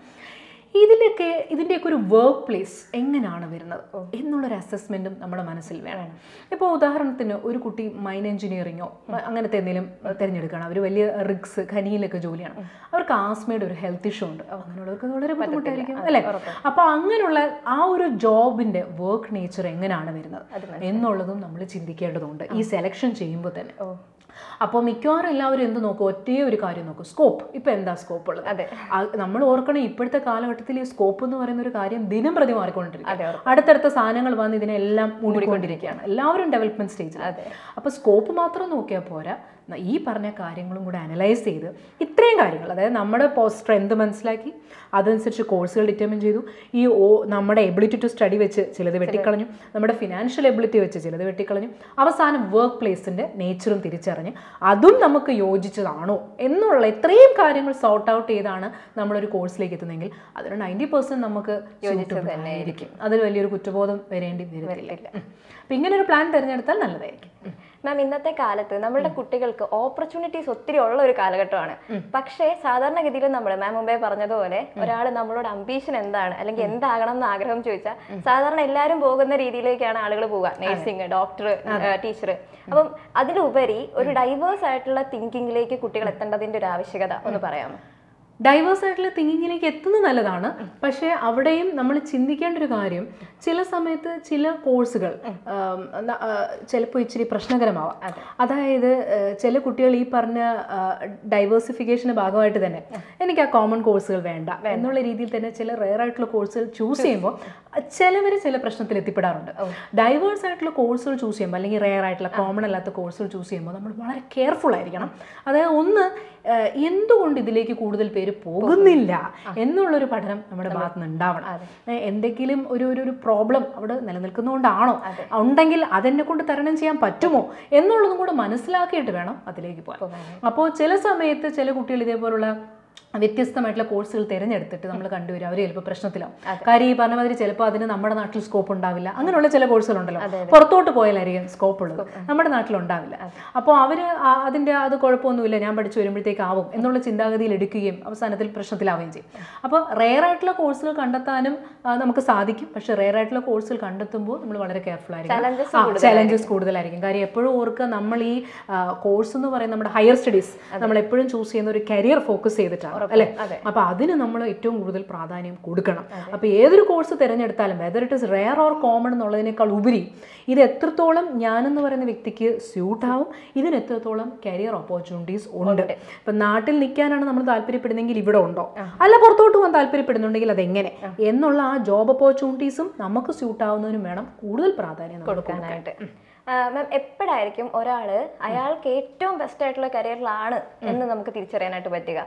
ഇതിൻ്റെയൊക്കെ ഒരു വർക്ക് പ്ലേസ് എങ്ങനെയാണ് വരുന്നത് എന്നുള്ളൊരു അസസ്മെൻറ്റും നമ്മുടെ മനസ്സിൽ വേണം. ഇപ്പോൾ ഉദാഹരണത്തിന് ഒരു കുട്ടി മൈൻ എഞ്ചിനീയറിങ്ങോ അങ്ങനത്തെ എന്തെങ്കിലും തിരഞ്ഞെടുക്കുകയാണ്, അവർ വലിയ റിഗ്സ് ഖനിയിലൊക്കെ ജോലിയാണ്, അവർക്ക് ആസ്മയുടെ ഒരു ഹെൽത്ത് ഇഷ്യൂ ഉണ്ട്, അങ്ങനെയുള്ളവർക്ക് വളരെ ബുദ്ധിമുട്ടായിരിക്കും അല്ലേ. അപ്പോൾ അങ്ങനെയുള്ള ആ ഒരു ജോബിൻ്റെ വർക്ക് നേച്ചർ എങ്ങനെയാണ് വരുന്നത് എന്നുള്ളതും നമ്മൾ ചിന്തിക്കേണ്ടതുണ്ട് ഈ സെലക്ഷൻ ചെയ്യുമ്പോൾ തന്നെ. അപ്പോൾ മിക്കവാറും എല്ലാവരും എന്ത് നോക്കും, ഒറ്റേ ഒരു കാര്യം നോക്കും, സ്കോപ്പ്. ഇപ്പം എന്താ സ്കോപ്പ് ഉള്ളത്? നമ്മൾ ഓർക്കണം, ഇപ്പോഴത്തെ കാലഘട്ടത്തിൽ ഈ സ്കോപ്പ് എന്ന് പറയുന്ന ഒരു കാര്യം ദിനം പ്രതി മാറിക്കൊണ്ടിരിക്കുകയാണ്. അടുത്തടുത്ത സാധനങ്ങൾ വന്ന് ഇതിനെല്ലാം മൂടിക്കൊണ്ടിരിക്കുകയാണ്, എല്ലാവരും ഡെവലപ്മെന്റ് സ്റ്റേജിൽ. അപ്പോൾ സ്കോപ്പ് മാത്രം നോക്കിയാൽ പോരാ, ഈ പറഞ്ഞ കാര്യങ്ങളും കൂടെ അനലൈസ് ചെയ്ത് ഇത്രയും കാര്യങ്ങൾ, അതായത് നമ്മുടെ സ്ട്രെങ്ത് മനസ്സിലാക്കി അതനുസരിച്ച് കോഴ്സുകൾ ഡിറ്റർമിൻ ചെയ്തു, നമ്മുടെ എബിലിറ്റി ടു സ്റ്റഡി വെച്ച് ചിലത് വെട്ടിക്കളഞ്ഞു, നമ്മുടെ ഫിനാൻഷ്യൽ എബിലിറ്റി വെച്ച് ചിലത് വെട്ടിക്കളഞ്ഞു, അവസാനം വർക്ക് പ്ലേസിൻ്റെ നേച്ചറും തിരിച്ചറിഞ്ഞ് അതും നമുക്ക് യോജിച്ചതാണോ എന്നുള്ള ഇത്രയും കാര്യങ്ങൾ സോർട്ട് ഔട്ട് ചെയ്താണ് നമ്മളൊരു കോഴ്സിലേക്ക് എത്തുന്നതെങ്കിൽ അതിന് 90% നമുക്ക് യോജിച്ചതായിരിക്കും. അതിൽ വലിയൊരു കുറ്റബോധം വരേണ്ടി വരില്ല. അപ്പം ഇങ്ങനെ ഒരു പ്ലാൻ തിരഞ്ഞെടുത്താൽ നല്ലതായിരിക്കും. മാം, ഇന്നത്തെ കാലത്ത് നമ്മളുടെ കുട്ടികൾക്ക് ഓപ്പർച്യൂണിറ്റീസ് ഒത്തിരി ഉള്ള ഒരു കാലഘട്ടമാണ്. പക്ഷേ സാധാരണഗതിയിൽ നമ്മൾ മാം മുമ്പേ പറഞ്ഞതുപോലെ ഒരാൾ നമ്മളോട് അംബീഷൻ എന്താണ് അല്ലെങ്കിൽ എന്താകണം എന്ന് ആഗ്രഹം ചോദിച്ചാൽ സാധാരണ എല്ലാവരും പോകുന്ന രീതിയിലേക്കാണ് ആളുകൾ പോവുക, നഴ്സിംഗ്, ഡോക്ടർ, ടീച്ചർ. അപ്പം അതിലുപരി ഒരു ഡൈവേഴ്സ് ആയിട്ടുള്ള തിങ്കിങ്ങിലേക്ക് കുട്ടികൾ എത്തേണ്ടതിന്റെ ഒരു ആവശ്യകത ഒന്ന് പറയാമോ? ഡൈവേഴ്സ് ആയിട്ടുള്ള തിങ്കിങ്ങിലേക്ക് എത്തുന്നത് നല്ലതാണ്. പക്ഷേ അവിടെയും നമ്മൾ ചിന്തിക്കേണ്ട ഒരു കാര്യം, ചില സമയത്ത് ചില കോഴ്സുകൾ ചിലപ്പോൾ ഇച്ചിരി പ്രശ്നകരമാവാം. അതായത് ചില കുട്ടികൾ ഈ പറഞ്ഞ ഡൈവേഴ്സിഫിക്കേഷൻ്റെ ഭാഗമായിട്ട് തന്നെ എനിക്ക് ആ കോമൺ കോഴ്സുകൾ വേണ്ട എന്നുള്ള രീതിയിൽ തന്നെ ചില റെയർ ആയിട്ടുള്ള കോഴ്സുകൾ ചൂസ് ചെയ്യുമ്പോൾ ചില പ്രശ്നത്തിൽ എത്തിപ്പെടാറുണ്ട്. ഡൈവേഴ്സ് ആയിട്ടുള്ള കോഴ്സുകൾ ചൂസ് ചെയ്യുമ്പോൾ അല്ലെങ്കിൽ റെയർ ആയിട്ടുള്ള കോമൺ അല്ലാത്ത കോഴ്സുകൾ ചൂസ് ചെയ്യുമ്പോൾ നമ്മൾ വളരെ കെയർഫുൾ ആയിരിക്കണം. അതായത് ഒന്ന്, എന്തുകൊണ്ട് ഇതിലേക്ക് കൂടുതൽ പേര് പോകുന്നില്ല എന്നുള്ളൊരു പഠനം നമ്മുടെ ഭാഗത്ത് നിന്ന് ഉണ്ടാവണം. എന്തെങ്കിലും ഒരു പ്രോബ്ലം അവിടെ നിലനിൽക്കുന്നതുകൊണ്ടാണോ, ഉണ്ടെങ്കിൽ അതെന്നെ കൊണ്ട് തരണം ചെയ്യാൻ പറ്റുമോ എന്നുള്ളതും കൂടെ മനസ്സിലാക്കിയിട്ട് വേണം അതിലേക്ക് പോകാൻ. അപ്പോൾ ചില സമയത്ത് ചില കുട്ടികൾ ഇതേപോലുള്ള വ്യത്യസ്തമായിട്ടുള്ള കോഴ്സുകൾ തിരഞ്ഞെടുത്തിട്ട് നമ്മൾ കണ്ടുവരും അവർ ചിലപ്പോൾ പ്രശ്നത്തിലാവും. കാര്യം ഈ പറഞ്ഞ മാതിരി ചിലപ്പോൾ അതിന് നമ്മുടെ നാട്ടിൽ സ്കോപ്പ് ഉണ്ടാവില്ല. അങ്ങനെയുള്ള ചില കോഴ്സുകളുണ്ടല്ലോ, പുറത്തോട്ട് പോയാലായിരിക്കും സ്കോപ്പ് ഉള്ളത്, നമ്മുടെ നാട്ടിലുണ്ടാവില്ല. അപ്പോൾ അവർ അത് കുഴപ്പമൊന്നുമില്ല, ഞാൻ പഠിച്ചു വരുമ്പോഴത്തേക്ക് ആവും എന്നുള്ള ചിന്താഗതിയിൽ എടുക്കുകയും അവസാനത്തിൽ പ്രശ്നത്തിലാവുകയും ചെയ്യും. അപ്പോൾ റെയർ ആയിട്ടുള്ള കോഴ്സുകൾ കണ്ടെത്താനും നമുക്ക് സാധിക്കും. പക്ഷെ റെയർ ആയിട്ടുള്ള കോഴ്സുകൾ കണ്ടെത്തുമ്പോൾ നമ്മൾ വളരെ കെയർഫുൾ ആയിരിക്കും, ചലഞ്ചസ് കൂടുതലായിരിക്കും. കാര്യം എപ്പോഴും ഓർക്കുക, നമ്മൾ ഈ കോഴ്സ് എന്ന് പറയുന്നത് നമ്മുടെ ഹയർ സ്റ്റഡീസ് നമ്മൾ എപ്പോഴും ചൂസ് ചെയ്യുന്ന ഒരു കരിയർ ഫോക്കസ് ചെയ്തിട്ടാണ് അല്ലേ. അപ്പൊ അതിന് നമ്മൾ ഏറ്റവും കൂടുതൽ പ്രാധാന്യം കൊടുക്കണം. അപ്പൊ ഏതൊരു കോഴ്സ് തിരഞ്ഞെടുത്താലും whether it is rare or common എന്നുള്ളതിനേക്കാൾ ഉപരി ഇത് എത്രത്തോളം ഞാനെന്ന് പറയുന്ന വ്യക്തിക്ക് സ്യൂട്ട് ആവും, ഇതിന് എത്രത്തോളം കരിയർ ഓപ്പർച്യൂണിറ്റീസ് ഉണ്ട്. ഇപ്പൊ നാട്ടിൽ നിൽക്കാനാണ് നമ്മൾ താല്പര്യപ്പെടുന്നെങ്കിൽ ഇവിടെ ഉണ്ടോ, അല്ല പുറത്തോട്ട് പോകാൻ താല്പര്യപ്പെടുന്നുണ്ടെങ്കിൽ അതെങ്ങനെ എന്നുള്ള ആ ജോബ് ഓപ്പർച്യൂണിറ്റീസും നമുക്ക് സ്യൂട്ട് ആവുന്നതിനും വേണം കൂടുതൽ പ്രാധാന്യം കൊടുക്കാനായിട്ട്. മാം, എപ്പോഴായിരിക്കും ഒരാള് അയാൾക്ക് ഏറ്റവും ബെസ്റ്റ് ആയിട്ടുള്ള കരിയറിലാണ് എന്ന് നമുക്ക് തിരിച്ചറിയാനായിട്ട് പറ്റുക?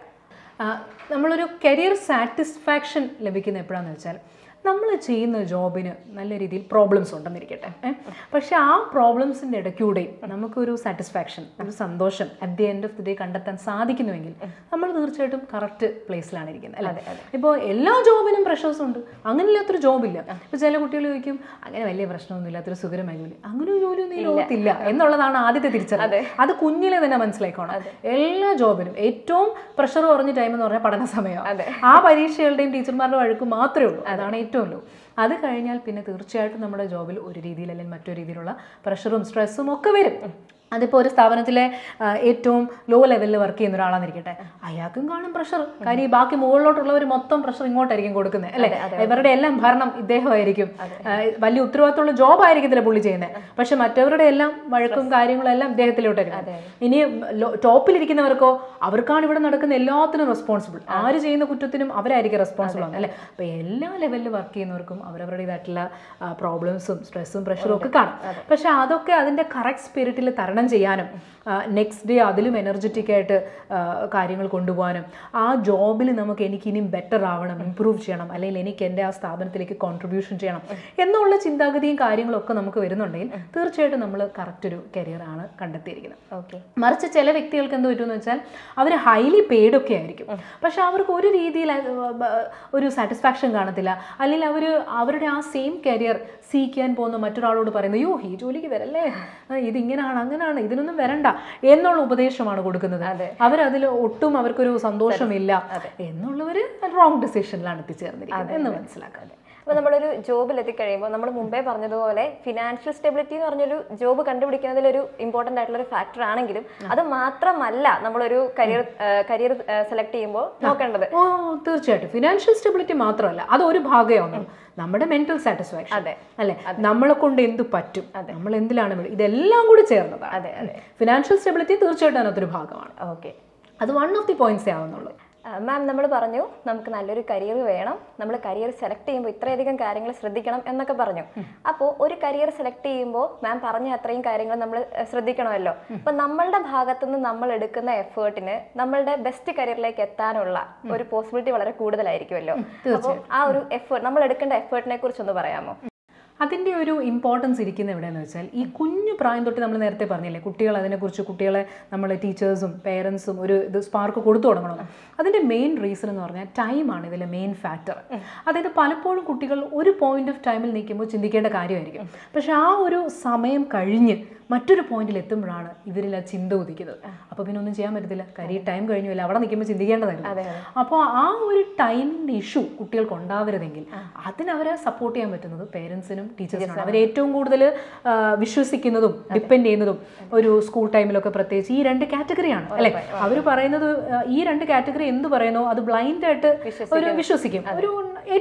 നമ്മളൊരു കരിയർ സാറ്റിസ്ഫാക്ഷൻ ലഭിക്കുന്ന എപ്പോഴാണെന്ന് വെച്ചാൽ നമ്മൾ ചെയ്യുന്ന ജോബിന് നല്ല രീതിയിൽ പ്രോബ്ലംസ് ഉണ്ടെന്നിരിക്കട്ടെ, പക്ഷെ ആ പ്രോബ്ലംസിൻ്റെ ഇടയ്ക്കൂടെയും നമുക്കൊരു സാറ്റിസ്ഫാക്ഷൻ, ഒരു സന്തോഷം at the end of the day കണ്ടെത്താൻ സാധിക്കുന്നുവെങ്കിൽ നമ്മൾ തീർച്ചയായിട്ടും കറക്റ്റ് പ്ലേസിലാണ് ഇരിക്കുന്നത് അല്ലേ. ഇപ്പോൾ എല്ലാ ജോബിനും പ്രഷേഴ്സ് ഉണ്ട്, അങ്ങനെയില്ലാത്തൊരു ജോബില്ല. ഇപ്പോൾ ചില കുട്ടികൾ ചോദിക്കും അങ്ങനെ വലിയ പ്രശ്നമൊന്നും ഇല്ലാത്തൊരു സുഖകരമായ ജോലി, അങ്ങനെ ഒരു ജോലിയൊന്നും ഈ ലോകത്തില്ല എന്നുള്ളതാണ് ആദ്യത്തെ തിരിച്ചറിവ്. അത് കുഞ്ഞിലെ തന്നെ മനസ്സിലാക്കണം. എല്ലാ ജോബിനും ഏറ്റവും പ്രഷർ കുറഞ്ഞ ടൈം എന്ന് പറഞ്ഞാൽ പഠന സമയമാണ്. ആ പരീക്ഷകളുടെയും ടീച്ചർമാരുടെ വഴക്ക് മാത്രമേ ഉള്ളൂ, അതാണ് ഏറ്റവും ലോ. അത് കഴിഞ്ഞാൽ പിന്നെ തീർച്ചയായിട്ടും നമ്മുടെ ജോബിൽ ഒരു രീതിയിൽ അല്ലെങ്കിൽ മറ്റൊരു രീതിയിലുള്ള പ്രഷറും സ്ട്രെസ്സും ഒക്കെ വരും. അതിപ്പോൾ ഒരു സ്ഥാപനത്തിലെ ഏറ്റവും ലോ ലെവലിൽ വർക്ക് ചെയ്യുന്ന ഒരാളാന്നിരിക്കട്ടെ, അയാൾക്കും കാണും പ്രഷർ. കാര്യം ഈ ബാക്കി മുകളിലോട്ടുള്ളവർ മൊത്തം പ്രഷർ ഇങ്ങോട്ടായിരിക്കും കൊടുക്കുന്നത് അല്ലേ. ഇവരുടെ എല്ലാം ഭരണം ഇദ്ദേഹമായിരിക്കും, വലിയ ഉത്തരവാദിത്തമുള്ള ജോബ് ആയിരിക്കത്തില്ല പുള്ളി ചെയ്യുന്നത്, പക്ഷെ മറ്റവരുടെ എല്ലാം വഴക്കും കാര്യങ്ങളും എല്ലാം ഇദ്ദേഹത്തിലോട്ടായിരിക്കും. ഇനി ടോപ്പിലിരിക്കുന്നവർക്കോ അവർക്കാണ് ഇവിടെ നടക്കുന്ന എല്ലാത്തിനും റെസ്പോൺസിബിൾ, ആര് ചെയ്യുന്ന കുറ്റത്തിനും അവരായിരിക്കും റെസ്പോൺസിബിൾ ആണ് അല്ലേ. അപ്പോൾ എല്ലാ ലെവലിൽ വർക്ക് ചെയ്യുന്നവർക്കും അവരവരുടേതായിട്ടുള്ള പ്രോബ്ലംസും സ്ട്രെസ്സും പ്രഷറും ഒക്കെ കാണും. പക്ഷെ അതൊക്കെ അതിൻ്റെ കറക്റ്റ് സ്പിരിറ്റിൽ തരണം തരണം ചെയ്യാനും നെക്സ്റ്റ് ഡേ അതിലും എനർജറ്റിക് ആയിട്ട് കാര്യങ്ങൾ കൊണ്ടുപോകാനും ആ ജോബിൽ നമുക്ക് എനിക്കിനിയും ബെറ്റർ ആവണം, ഇമ്പ്രൂവ് ചെയ്യണം, അല്ലെങ്കിൽ എനിക്ക് എൻ്റെ ആ സ്ഥാപനത്തിലേക്ക് കോൺട്രിബ്യൂഷൻ ചെയ്യണം എന്നുള്ള ചിന്താഗതിയും കാര്യങ്ങളൊക്കെ നമുക്ക് വരുന്നുണ്ടെങ്കിൽ തീർച്ചയായിട്ടും നമ്മൾ കറക്റ്റ് ഒരു കരിയറാണ് കണ്ടെത്തിയിരിക്കുന്നത്. ഓക്കെ. മറിച്ച് ചില വ്യക്തികൾക്ക് എന്ത് പറ്റുമെന്ന് വെച്ചാൽ അവർ ഹൈലി പെയ്ഡ് ഒക്കെ ആയിരിക്കും, പക്ഷെ അവർക്ക് ഒരു രീതിയിൽ ഒരു സാറ്റിസ്ഫാക്ഷൻ കാണത്തില്ല, അല്ലെങ്കിൽ അവർ അവരുടെ ആ സെയിം കരിയർ സീക്കാൻ പോകുന്ന മറ്റൊരാളോട് പറയുന്നത് അയ്യോ ഈ ജോലിക്ക് വരല്ലേ, ഇതിങ്ങനെയാണ് അങ്ങനെയാണ്, ഇതിനൊന്നും വരണ്ട എന്നുള്ള ഉപദേശമാണ് കൊടുക്കുന്നത്. അവരതിൽ ഒട്ടും അവർക്കൊരു സന്തോഷമില്ല എന്നുള്ളവർ റോങ് ഡിസിഷനിലാണ് എത്തിച്ചേർന്നിരിക്കുന്നത് എന്ന് മനസ്സിലാക്കാതെ. അപ്പോൾ നമ്മളൊരു ജോബിൽ എത്തിക്കഴിയുമ്പോൾ നമ്മൾ മുമ്പേ പറഞ്ഞതുപോലെ ഫിനാൻഷ്യൽ സ്റ്റെബിലിറ്റി എന്ന് പറഞ്ഞൊരു ജോബ് കണ്ടുപിടിക്കുന്നതിലൊരു ഇമ്പോർട്ടൻ്റ് ആയിട്ടുള്ള ഒരു ഫാക്ടർ ആണെങ്കിലും അത് മാത്രമല്ല നമ്മളൊരു കരിയർ സെലക്ട് ചെയ്യുമ്പോൾ നോക്കേണ്ടത്. തീർച്ചയായിട്ടും ഫിനാൻഷ്യൽ സ്റ്റെബിലിറ്റി മാത്രമല്ല, അതൊരു ഭാഗമാണ് നമ്മുടെ മെന്റൽ സാറ്റിസ്ഫാക്ഷൻ, അല്ലെ, നമ്മളെ കൊണ്ട് എന്ത് പറ്റും, നമ്മൾ എന്തിലാണ്, ഇതെല്ലാം കൂടി ചേർന്നതാണ്. ഫിനാൻഷ്യൽ സ്റ്റെബിലിറ്റി തീർച്ചയായിട്ടും അതിനകത്തൊരു ഭാഗമാണ്. ഓക്കെ, അത് വൺ ഓഫ് ദി പോയിന്റ്സേ ആവുന്നുള്ളൂ. മാം നമ്മൾ പറഞ്ഞു നമുക്ക് നല്ലൊരു കരിയർ വേണം, നമ്മൾ കരിയർ സെലക്ട് ചെയ്യുമ്പോൾ ഇത്രയധികം കാര്യങ്ങൾ ശ്രദ്ധിക്കണം എന്നൊക്കെ പറഞ്ഞു. അപ്പോൾ ഒരു കരിയർ സെലക്ട് ചെയ്യുമ്പോൾ മാം പറഞ്ഞ അത്രയും കാര്യങ്ങൾ നമ്മൾ ശ്രദ്ധിക്കണമല്ലോ. അപ്പം നമ്മളുടെ ഭാഗത്തുനിന്ന് നമ്മൾ എടുക്കുന്ന എഫേർട്ടിന് നമ്മളുടെ ബെസ്റ്റ് കരിയറിലേക്ക് എത്താനുള്ള ഒരു പോസിബിലിറ്റി വളരെ കൂടുതലായിരിക്കുമല്ലോ. അപ്പോൾ ആ ഒരു എഫേർട്ട്, നമ്മൾ എടുക്കേണ്ട എഫേർട്ടിനെ കുറിച്ചൊന്ന് പറയാമോ? അതിൻ്റെ ഒരു ഇമ്പോർട്ടൻസ് ഇരിക്കുന്നത് എവിടെയെന്ന് വെച്ചാൽ ഈ കുഞ്ഞു പ്രായം തൊട്ട് നമ്മൾ നേരത്തെ പറഞ്ഞില്ലേ കുട്ടികൾ അതിനെക്കുറിച്ച് കുട്ടികളെ നമ്മൾ ടീച്ചേഴ്സും പേരൻസും ഒരു ഇത് സ്പാർക്ക് കൊടുത്തു തുടങ്ങണം. അതിൻ്റെ മെയിൻ റീസൺ എന്ന് പറഞ്ഞാൽ ടൈമാണ് ഇതിലെ മെയിൻ ഫാക്ടർ. അതായത് പലപ്പോഴും കുട്ടികൾ ഒരു പോയിന്റ് ഓഫ് ടൈമിൽ നിൽക്കുമ്പോൾ ചിന്തിക്കേണ്ട കാര്യമായിരിക്കും, പക്ഷെ ആ ഒരു സമയം കഴിഞ്ഞ് മറ്റൊരു പോയിന്റിൽ എത്തുമ്പോഴാണ് ഇവരിൽ ആ ചിന്ത ഉദിക്കുന്നത്. അപ്പോൾ പിന്നെ ഒന്നും ചെയ്യാൻ പറ്റത്തില്ല, കരിയർ ടൈം കഴിഞ്ഞില്ല, അവിടെ നിൽക്കുമ്പോൾ ചിന്തിക്കേണ്ടതായിരുന്നു. അപ്പോൾ ആ ഒരു ടൈമിൻ്റെ ഇഷ്യൂ കുട്ടികൾക്ക് ഉണ്ടാവരുതെങ്കിൽ അതിനവരെ സപ്പോർട്ട് ചെയ്യാൻ പറ്റുന്നത് പേരൻസിനും ടീച്ചേഴ്സിനാണ്. അവർ ഏറ്റവും കൂടുതൽ വിശ്വസിക്കുന്നതും ഡിപ്പെൻഡ് ചെയ്യുന്നതും ഒരു സ്കൂൾ ടൈമിലൊക്കെ പ്രത്യേകിച്ച് ഈ രണ്ട് കാറ്റഗറിയാണ് അല്ലെ. അവർ പറയുന്നത് ഈ രണ്ട് കാറ്റഗറി എന്ത് പറയുന്നോ അത് ബ്ലൈൻഡായിട്ട് ഒരു വിശ്വസിക്കും, ഒരു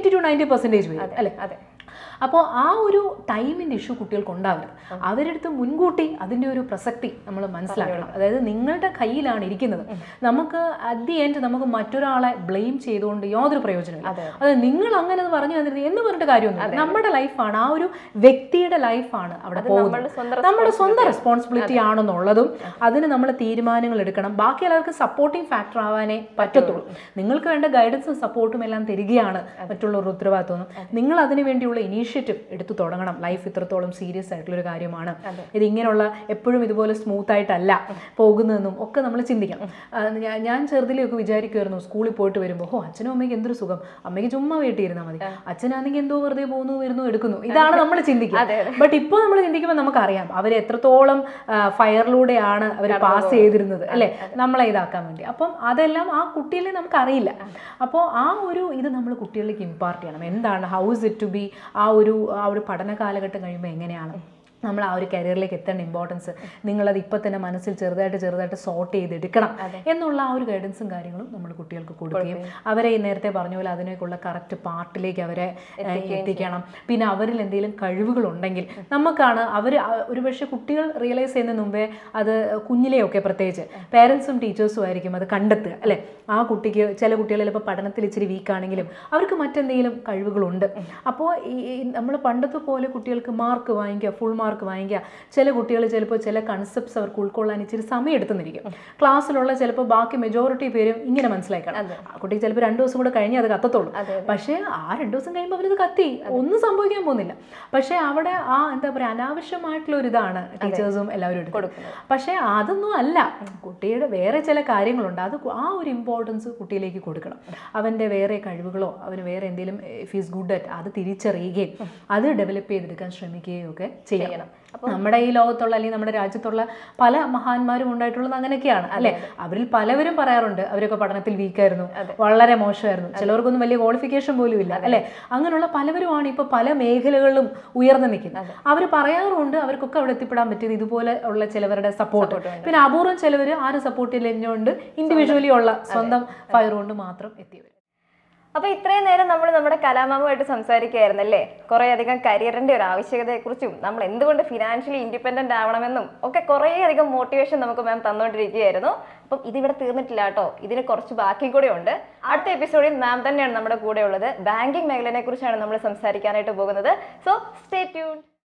80-90% വരും അല്ലെ. അപ്പോൾ ആ ഒരു ടൈമിൻ്റെ ഇഷ്യൂ കുട്ടികൾക്ക് ഉണ്ടാവരുത്. അവരെടുത്ത് മുൻകൂട്ടി അതിൻ്റെ ഒരു പ്രസക്തി നമ്മൾ മനസ്സിലാക്കണം. അതായത് നിങ്ങളുടെ കയ്യിലാണ് ഇരിക്കുന്നത്, നമുക്ക് അറ്റ് ദി എൻഡ് നമുക്ക് മറ്റൊരാളെ ബ്ലെയിം ചെയ്തുകൊണ്ട് യാതൊരു പ്രയോജനമില്ല. അത് നിങ്ങൾ അങ്ങനെ പറഞ്ഞു തന്നിരുന്നത് എന്ന് പറഞ്ഞിട്ട് കാര്യമൊന്നുമില്ല. നമ്മുടെ ലൈഫാണ്, ആ ഒരു വ്യക്തിയുടെ ലൈഫാണ് അവിടെ പോകുന്നത്, നമ്മുടെ സ്വന്തം റെസ്പോൺസിബിലിറ്റി ആണെന്നുള്ളതും അതിന് നമ്മൾ തീരുമാനങ്ങൾ എടുക്കണം. ബാക്കി എല്ലാവർക്കും സപ്പോർട്ടിങ് ഫാക്ടർ ആവാനേ പറ്റത്തുള്ളൂ. നിങ്ങൾക്ക് വേണ്ട ഗൈഡൻസും സപ്പോർട്ടും എല്ലാം തരികയാണ് മറ്റുള്ളവരുടെ ഉത്തരവാദിത്വം. നിങ്ങൾ അതിനു വേണ്ടിയുള്ള ഇനീഷ്യേറ്റീവ് എടുത്തു തുടങ്ങണം. ലൈഫ് ഇത്രത്തോളം സീരിയസ് ആയിട്ടുള്ളൊരു കാര്യമാണ്, ഇത് ഇങ്ങനെയുള്ള എപ്പോഴും ഇതുപോലെ സ്മൂത്ത് ആയിട്ടല്ല പോകുന്നതെന്നും ഒക്കെ നമ്മൾ ചിന്തിക്കണം. ഞാൻ ചെറുതിലൊക്കെ വിചാരിക്കുമായിരുന്നു സ്കൂളിൽ പോയിട്ട് വരുമ്പോൾ അച്ഛനും അമ്മയ്ക്ക് എന്തൊരു സുഖം, അമ്മയ്ക്ക് ചുമ്മാ വീട്ടിൽ ഇരുന്നാൽ മതി, അച്ഛനാണെങ്കിൽ എന്തോ വെറുതെ പോകുന്നു വരുന്നു എടുക്കുന്നു, ഇതാണ് നമ്മൾ ചിന്തിക്കുക. ബട്ട് ഇപ്പോൾ നമ്മൾ ചിന്തിക്കുമ്പോൾ നമുക്കറിയാം അവർ എത്രത്തോളം ഫയറിലൂടെയാണ് അവർ പാസ് ചെയ്തിരുന്നത് അല്ലെ, നമ്മളെ ഇതാക്കാൻ വേണ്ടി. അപ്പം അതെല്ലാം ആ കുട്ടികളെ നമുക്കറിയില്ല. അപ്പോൾ ആ ഒരു ഇത് നമ്മൾ കുട്ടികളിലേക്ക് ഇമ്പാർട്ട് ചെയ്യണം. എന്താണ്, how is it to be, ആ ഒരു പഠന കാലഘട്ടം കഴിയുമ്പോൾ എങ്ങനെയാണ് നമ്മൾ ആ ഒരു കരിയറിലേക്ക് എത്തേണ്ട ഇമ്പോർട്ടൻസ്, നിങ്ങളത് ഇപ്പം തന്നെ മനസ്സിൽ ചെറുതായിട്ട് സോർട്ട് ചെയ്തെടുക്കണം എന്നുള്ള ആ ഒരു ഗൈഡൻസും കാര്യങ്ങളും നമ്മൾ കുട്ടികൾക്ക് കൊടുക്കുകയും അവരെ നേരത്തെ പറഞ്ഞ പോലെ അതിനേക്കുള്ള കറക്റ്റ് പാർട്ടിലേക്ക് അവരെ എത്തിക്കണം. പിന്നെ അവരിൽ എന്തെങ്കിലും കഴിവുകളുണ്ടെങ്കിൽ നമുക്കാണ് ഒരുപക്ഷെ കുട്ടികൾ റിയലൈസ് ചെയ്യുന്നതിന് മുമ്പേ അത് കുഞ്ഞിലെയൊക്കെ പ്രത്യേകിച്ച് പേരൻസും ടീച്ചേഴ്സും ആയിരിക്കും അത് കണ്ടെത്തുക അല്ലേ. ആ കുട്ടിക്ക് ചില കുട്ടികൾ ചിലപ്പോൾ പഠനത്തിൽ ഇച്ചിരി വീക്കാണെങ്കിലും അവർക്ക് മറ്റെന്തെങ്കിലും കഴിവുകളുണ്ട്. അപ്പോൾ നമ്മൾ പണ്ടത്തെ പോലെ കുട്ടികൾക്ക് മാർക്ക് വാങ്ങിക്കുക, ഫുൾ മാർക്ക് വാങ്ങിക്കുക, ചില കുട്ടികൾ ചിലപ്പോൾ ചില കൺസെപ്റ്റ്സ് അവർക്ക് ഉൾക്കൊള്ളാൻ ഇച്ചിരി സമയം എടുത്തുന്നിരിക്കും. ക്ലാസ്സിലുള്ള ചിലപ്പോൾ ബാക്കി മെജോറിറ്റി പേരും ഇങ്ങനെ മനസ്സിലാക്കണം, ആ കുട്ടിക്ക് ചിലപ്പോൾ 2 ദിവസം കൂടെ കഴിഞ്ഞ് അത് കത്തത്തുള്ളൂ. പക്ഷേ ആ 2 ദിവസം കഴിയുമ്പോൾ അവരത് കത്തി, ഒന്നും സംഭവിക്കാൻ പോകുന്നില്ല. പക്ഷേ അവിടെ ആ എന്താ പറയുക അനാവശ്യമായിട്ടുള്ള ഒരു ഇതാണ് ടീച്ചേഴ്സും എല്ലാവരും എടുക്കുന്നത്. പക്ഷേ അതൊന്നും അല്ല, കുട്ടിയുടെ വേറെ ചില കാര്യങ്ങളുണ്ട്, അത് ആ ഒരു ഇമ്പോർട്ടൻസ് കുട്ടിയിലേക്ക് കൊടുക്കണം. അവൻ്റെ വേറെ കഴിവുകളോ അവന് വേറെ എന്തെങ്കിലും ഫീസ് ഗുഡ് അറ്റ് അത് തിരിച്ചറിയുകയും അത് ഡെവലപ്പ് ചെയ്തെടുക്കാൻ ശ്രമിക്കുകയും ഒക്കെ ചെയ്യണം. നമ്മുടെ ഈ ലോകത്തുള്ള അല്ലെങ്കിൽ നമ്മുടെ രാജ്യത്തുള്ള പല മഹാന്മാരും ഉണ്ടായിട്ടുള്ളത് അങ്ങനെയൊക്കെയാണ് അല്ലെ. അവരിൽ പലവരും പറയാറുണ്ട് അവരൊക്കെ പഠനത്തിൽ വീക്കായിരുന്നു, വളരെ മോശമായിരുന്നു, ചിലവർക്കൊന്നും വലിയ ക്വാളിഫിക്കേഷൻ പോലും ഇല്ല അല്ലെ. അങ്ങനെയുള്ള പലവരുമാണ് ഇപ്പൊ പല മേഖലകളിലും ഉയർന്നു നിൽക്കുന്നത്. അവർ പറയാറുണ്ട് അവർക്കൊക്കെ അവിടെ എത്തിപ്പെടാൻ പറ്റിയത് ഇതുപോലെ ഉള്ള ചിലവരുടെ സപ്പോർട്ട്, പിന്നെ അപൂർവം ചിലവർ ആരും സപ്പോർട്ട് ഇല്ലെന്നുകൊണ്ട് ഇൻഡിവിജ്വലി ഉള്ള സ്വന്തം ഫയർ കൊണ്ട് മാത്രം എത്തിയവർ. അപ്പോൾ ഇത്രയും നേരം നമ്മൾ നമ്മുടെ കലാമാമുമായിട്ട് സംസാരിക്കുകയായിരുന്നല്ലേ, കുറേയധികം കരിയറിൻ്റെ ഒരു ആവശ്യകതയെക്കുറിച്ചും നമ്മൾ എന്തുകൊണ്ട് ഫിനാൻഷ്യലി ഇൻഡിപെൻഡൻ്റ് ആവണമെന്നും ഒക്കെ കുറേയധികം മോട്ടിവേഷൻ നമുക്ക് മാം തന്നുകൊണ്ടിരിക്കുകയായിരുന്നു. അപ്പം ഇതിവിടെ തീർന്നിട്ടില്ല കേട്ടോ, ഇതിന് കുറച്ച് ബാക്കി കൂടെ ഉണ്ട്. അടുത്ത എപ്പിസോഡിൽ മാം തന്നെയാണ് നമ്മുടെ കൂടെ ഉള്ളത്. ബാങ്കിങ് മേഖലയെ കുറിച്ചാണ് നമ്മൾ സംസാരിക്കാനായിട്ട് പോകുന്നത്. So stay tuned.